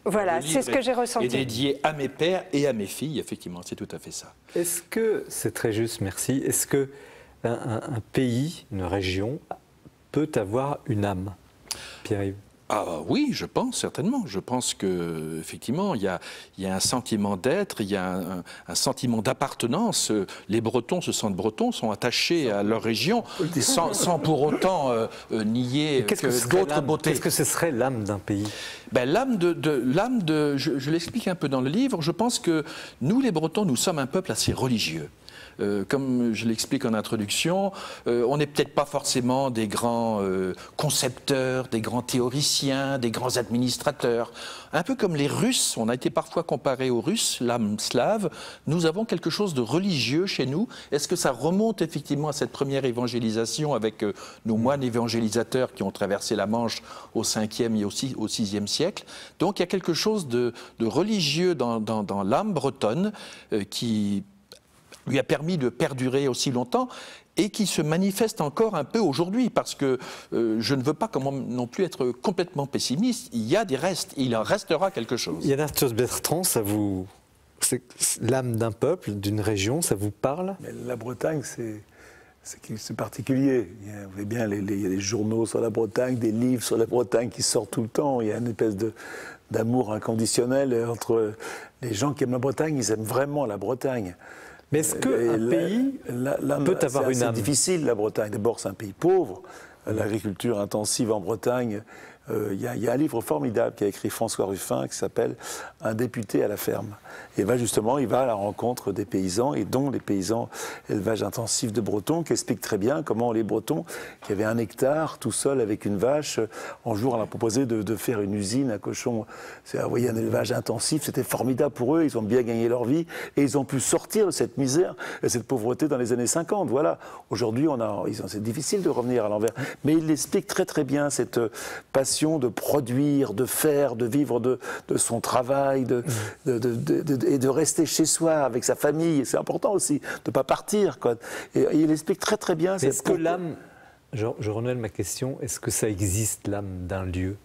Voilà, Le c'est livre ce que j'ai ressenti. est dédié à mes pères et à mes filles, effectivement, c'est tout à fait ça. Est-ce que, c'est très juste, merci, est-ce que un, un- un pays, une région, peut avoir une âme, Pierre-Yves? Ah oui, je pense certainement. Je pense que effectivement, il y a, il y a un sentiment d'être, il y a un, un sentiment d'appartenance. Les Bretons se sentent Bretons, sont attachés à leur région, sans, sans pour autant euh, euh, nier Qu'est-ce que, que serait d'autres l'âme- beautés. qu'est-ce que ce serait l'âme d'un pays? Ben, l'âme de, de, l'âme de, je, je l'explique un peu dans le livre. Je pense que nous, les Bretons, nous sommes un peuple assez religieux. Euh, comme je l'explique en introduction, euh, on n'est peut-être pas forcément des grands euh, concepteurs, des grands théoriciens, des grands administrateurs. Un peu comme les Russes, on a été parfois comparé aux Russes, l'âme slave, nous avons quelque chose de religieux chez nous. Est-ce que ça remonte effectivement à cette première évangélisation avec euh, nos moines évangélisateurs qui ont traversé la Manche au cinquième et aussi au sixième siècle? Donc il y a quelque chose de, de religieux dans, dans, dans l'âme bretonne euh, qui lui a permis de perdurer aussi longtemps et qui se manifeste encore un peu aujourd'hui, parce que euh, je ne veux pas comment, non plus être complètement pessimiste, il y a des restes, il en restera quelque chose. Yann Arthus Bertrand, ça vous, c'est l'âme d'un peuple, d'une région, ça vous parle? Mais la Bretagne, c'est c'est particulier. Il y a, vous voyez bien, les, les, il y a des journaux sur la Bretagne, des livres sur la Bretagne qui sortent tout le temps. Il y a une espèce de d'amour inconditionnel entre les gens qui aiment la Bretagne, ils aiment vraiment la Bretagne. Mais est-ce qu'un pays la, la, peut avoir une âme? C'est difficile, la Bretagne. D'abord, c'est un pays pauvre. L'agriculture intensive en Bretagne. Il euh, y, y a un livre formidable qu'a écrit François Ruffin qui s'appelle « Un député à la ferme ». Et ben justement, il va à la rencontre des paysans, et dont les paysans élevage intensif de Bretons, qui expliquent très bien comment les Bretons, qui avaient un hectare tout seul avec une vache, un jour on leur a proposé de, de faire une usine à cochons. Vous voyez, un élevage intensif, c'était formidable pour eux, ils ont bien gagné leur vie, et ils ont pu sortir de cette misère et cette pauvreté dans les années cinquante. Voilà. Aujourd'hui, c'est difficile de revenir à l'envers. Mais il explique très très bien cette passion de produire, de faire, de vivre de, de son travail, de, de, de, de, de, et de rester chez soi avec sa famille. C'est important aussi de ne pas partir, quoi. Et, et il explique très très bien. Est-ce que l'âme, je, je renouvelle ma question, est-ce que ça existe, l'âme d'un lieu?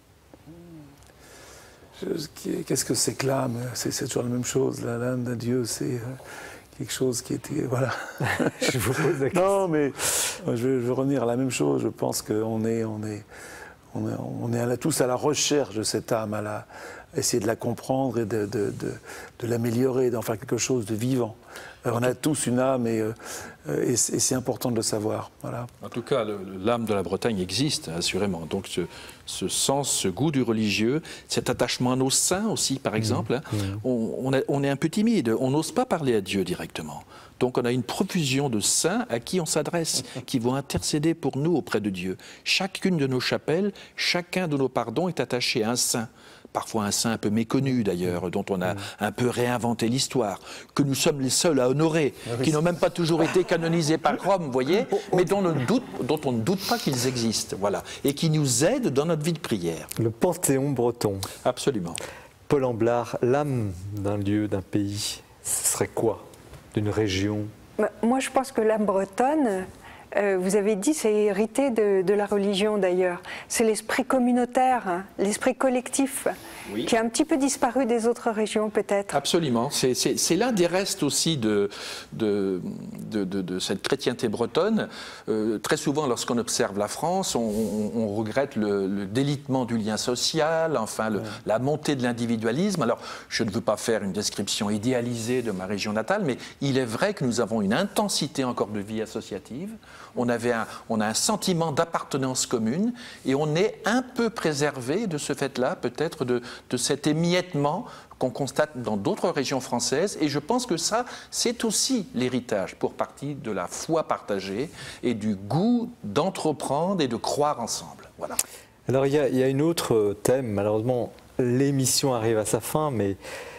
Qu'est-ce que c'est que l'âme? C'est toujours la même chose. L'âme d'un Dieu, c'est quelque chose qui était... Voilà. Je vous pose la question. Non, mais je, je veux revenir à la même chose. Je pense qu'on est... On est On est, on est à la, tous à la recherche de cette âme, à la, essayer de la comprendre et de, de, de, de l'améliorer, d'en faire quelque chose de vivant. Alors, on a tous une âme et, et, et c'est important de le savoir. Voilà. En tout cas, l'âme de la Bretagne existe, assurément. Donc ce, ce sens, ce goût du religieux, cet attachement à nos saints aussi, par exemple. Mmh. Hein, on, on, a, on est un peu timide, on n'ose pas parler à Dieu directement. Donc on a une profusion de saints à qui on s'adresse, qui vont intercéder pour nous auprès de Dieu. Chacune de nos chapelles, chacun de nos pardons est attaché à un saint. Parfois un saint un peu méconnu d'ailleurs, dont on a un peu réinventé l'histoire, que nous sommes les seuls à honorer, qui n'ont même pas toujours été canonisés par Rome, vous voyez, mais dont, on doute, dont on ne doute pas qu'ils existent, voilà, et qui nous aident dans notre vie de prière. Le panthéon breton. Absolument. Paul Amblard, l'âme d'un lieu, d'un pays, ce serait quoi? D'une région? Moi, je pense que l'âme bretonne, euh, vous avez dit, c'est hérité de, de la religion d'ailleurs. C'est l'esprit communautaire, hein, l'esprit collectif, oui, qui a un petit peu disparu des autres régions peut-être. Absolument. C'est l'un des restes aussi de, de, de, de, de cette chrétienté bretonne. Euh, très souvent, lorsqu'on observe la France, on, on, on regrette le, le délitement du lien social, enfin le, ouais. la montée de l'individualisme. Alors, je ne veux pas faire une description idéalisée de ma région natale, mais il est vrai que nous avons une intensité encore de vie associative. On, avait un, on a un sentiment d'appartenance commune et on est un peu préservé de ce fait-là, peut-être de, de cet émiettement qu'on constate dans d'autres régions françaises. Et je pense que ça, c'est aussi l'héritage, pour partie, de la foi partagée et du goût d'entreprendre et de croire ensemble. Voilà. Alors, il y a, il y a une autre thème. Malheureusement, l'émission arrive à sa fin, mais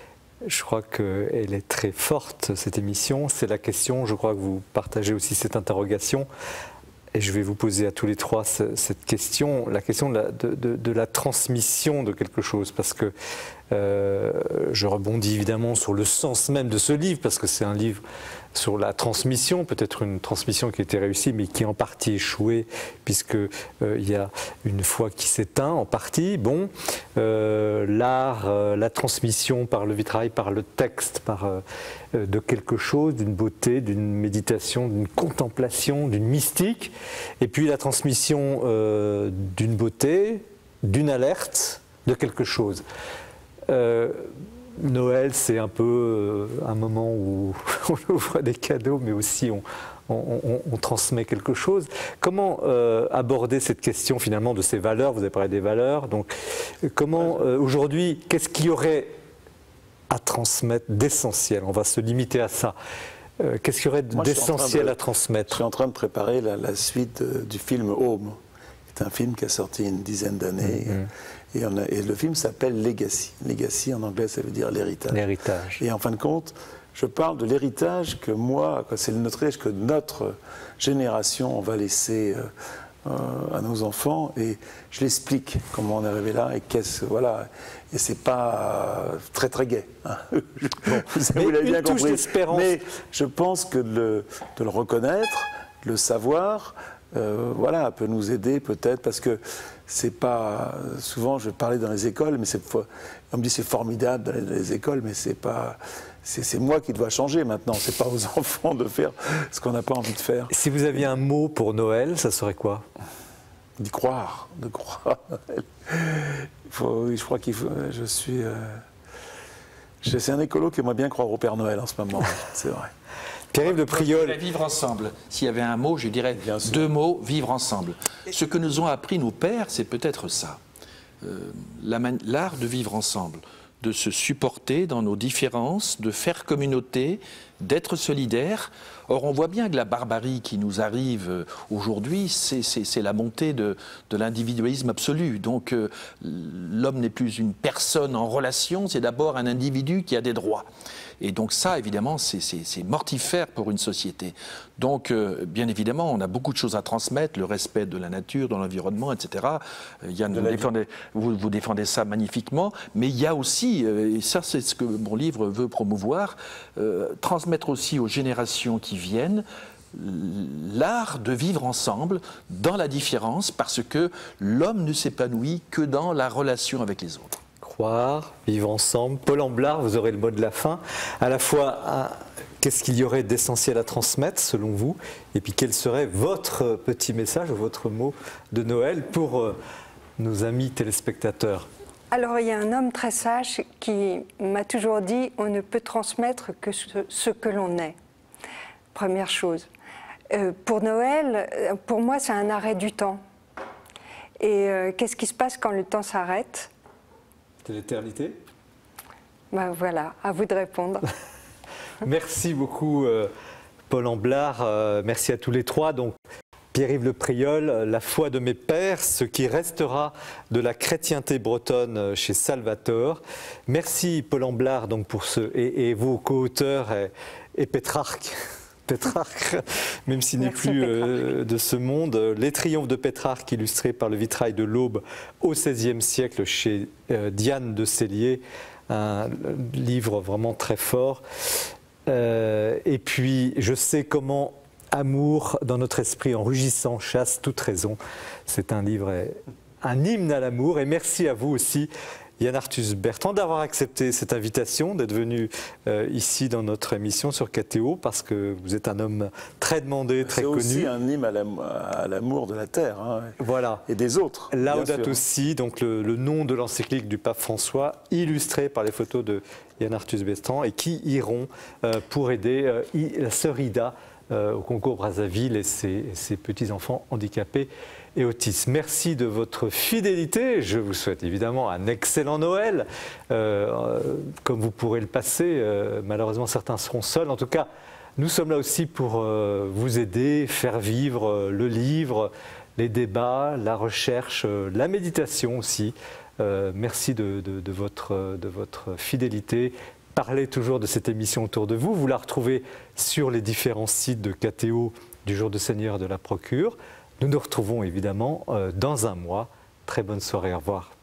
je crois qu'elle est très forte, cette émission. C'est la question, je crois que vous partagez aussi cette interrogation. Et je vais vous poser à tous les trois cette question, la question de la, de, de, de la transmission de quelque chose. Parce que euh, je rebondis évidemment sur le sens même de ce livre, parce que c'est un livre sur la transmission, peut-être une transmission qui était réussie, mais qui en partie échouée, puisqu'il euh, y a une foi qui s'éteint en partie. Bon, euh, l'art, euh, la transmission par le vitrail, par le texte, par euh, de quelque chose, d'une beauté, d'une méditation, d'une contemplation, d'une mystique, et puis la transmission euh, d'une beauté, d'une alerte, de quelque chose. Euh, Noël, c'est un peu euh, un moment où on ouvre des cadeaux, mais aussi on, on, on, on transmet quelque chose. Comment euh, aborder cette question finalement de ces valeurs? Vous avez parlé des valeurs. Donc, comment euh, aujourd'hui, qu'est-ce qu'il y aurait à transmettre d'essentiel? On va se limiter à ça. Euh, qu'est-ce qu'il y aurait d'essentiel à transmettre? Je suis en train de préparer la, la suite euh, du film Home. C'est un film qui a sorti une dizaine d'années. Mm-hmm. Et, on a, et le film s'appelle Legacy. Legacy, en anglais, ça veut dire l'héritage. L'héritage. Et en fin de compte, je parle de l'héritage que moi, c'est notre héritage que notre génération, on va laisser euh, euh, à nos enfants. Et je l'explique comment on est arrivé là et qu'est-ce, voilà. Et c'est pas euh, très très gai. Hein. Bon, vous l'avez bien compris. Mais je pense que de le, de le reconnaître, de le savoir, euh, voilà, peut nous aider peut-être parce que c'est pas souvent je parlais dans les écoles, mais c'est on me dit c'est formidable dans les, dans les écoles, mais c'est pas c'est moi qui dois changer maintenant. C'est pas aux enfants de faire ce qu'on n'a pas envie de faire. Si vous aviez un mot pour Noël, ça serait quoi? D'y croire, de croire. Il faut, je crois qu'il faut. Je suis. Euh, c'est un écolo qui aimerait bien croire au Père Noël en ce moment. C'est vrai. Pierre-Yves Le Priol. Vivre ensemble. S'il y avait un mot, je dirais deux mots, vivre ensemble. Ce que nous ont appris nos pères, c'est peut-être ça. Euh, l'art de vivre ensemble, de se supporter dans nos différences, de faire communauté, d'être solidaire. Or, on voit bien que la barbarie qui nous arrive aujourd'hui, c'est la montée de, de l'individualisme absolu. Donc, euh, l'homme n'est plus une personne en relation, c'est d'abord un individu qui a des droits. Et donc ça, évidemment, c'est mortifère pour une société. Donc, euh, bien évidemment, on a beaucoup de choses à transmettre, le respect de la nature, de l'environnement, et cetera. Euh, Yann, vous défendez, vous, vous défendez ça magnifiquement, mais il y a aussi, euh, et ça c'est ce que mon livre veut promouvoir, euh, transmettre aussi aux générations qui viennent l'art de vivre ensemble dans la différence, parce que l'homme ne s'épanouit que dans la relation avec les autres. Croire, vivre ensemble. Paul Amblard, vous aurez le mot de la fin. À la fois, qu'est-ce qu'il y aurait d'essentiel à transmettre, selon vous? Et puis, quel serait votre petit message, votre mot de Noël pour euh, nos amis téléspectateurs? Alors, il y a un homme très sage qui m'a toujours dit « on ne peut transmettre que ce, ce que l'on est ». Première chose. Euh, pour Noël, pour moi, c'est un arrêt du temps. Et euh, qu'est-ce qui se passe quand le temps s'arrête? C'est l'éternité. Ben voilà, à vous de répondre. Merci beaucoup, euh, Paul Amblard. Euh, merci à tous les trois. Donc, Pierre-Yves Le Priol, La foi de mes pères, ce qui restera de la chrétienté bretonne chez Salvator. Merci, Paul Amblard, donc pour ce, et, et vos co-auteurs et, et Pétrarque. Pétrarque, même s'il n'est plus euh, de ce monde. Les triomphes de Pétrarque, illustrés par le vitrail de l'Aube au seizième siècle chez euh, Diane de Cellier, un livre vraiment très fort. Euh, et puis, je sais comment amour dans notre esprit en rugissant chasse toute raison. C'est un livre, un hymne à l'amour. Et merci à vous aussi, Yann Arthus Bertrand, d'avoir accepté cette invitation, d'être venu euh, ici dans notre émission sur K T O, parce que vous êtes un homme très demandé, très connu. C'est aussi un hymne à l'amour de la terre, hein, voilà. Et des autres. Laudato Si, donc le, le nom de l'encyclique du pape François, illustré par les photos de Yann Arthus Bertrand, et qui iront euh, pour aider euh, la sœur Ida euh, au concours Brazzaville et ses, ses petits-enfants handicapés et autistes. Merci de votre fidélité. Je vous souhaite évidemment un excellent Noël, euh, comme vous pourrez le passer. Euh, malheureusement, certains seront seuls. En tout cas, nous sommes là aussi pour euh, vous aider, faire vivre euh, le livre, les débats, la recherche, euh, la méditation aussi. Euh, merci de, de, de, votre, de votre fidélité. Parlez toujours de cette émission autour de vous. Vous la retrouvez sur les différents sites de K T O du Jour du Seigneur de la Procure. Nous nous retrouvons évidemment euh, dans un mois. Très bonne soirée, au revoir.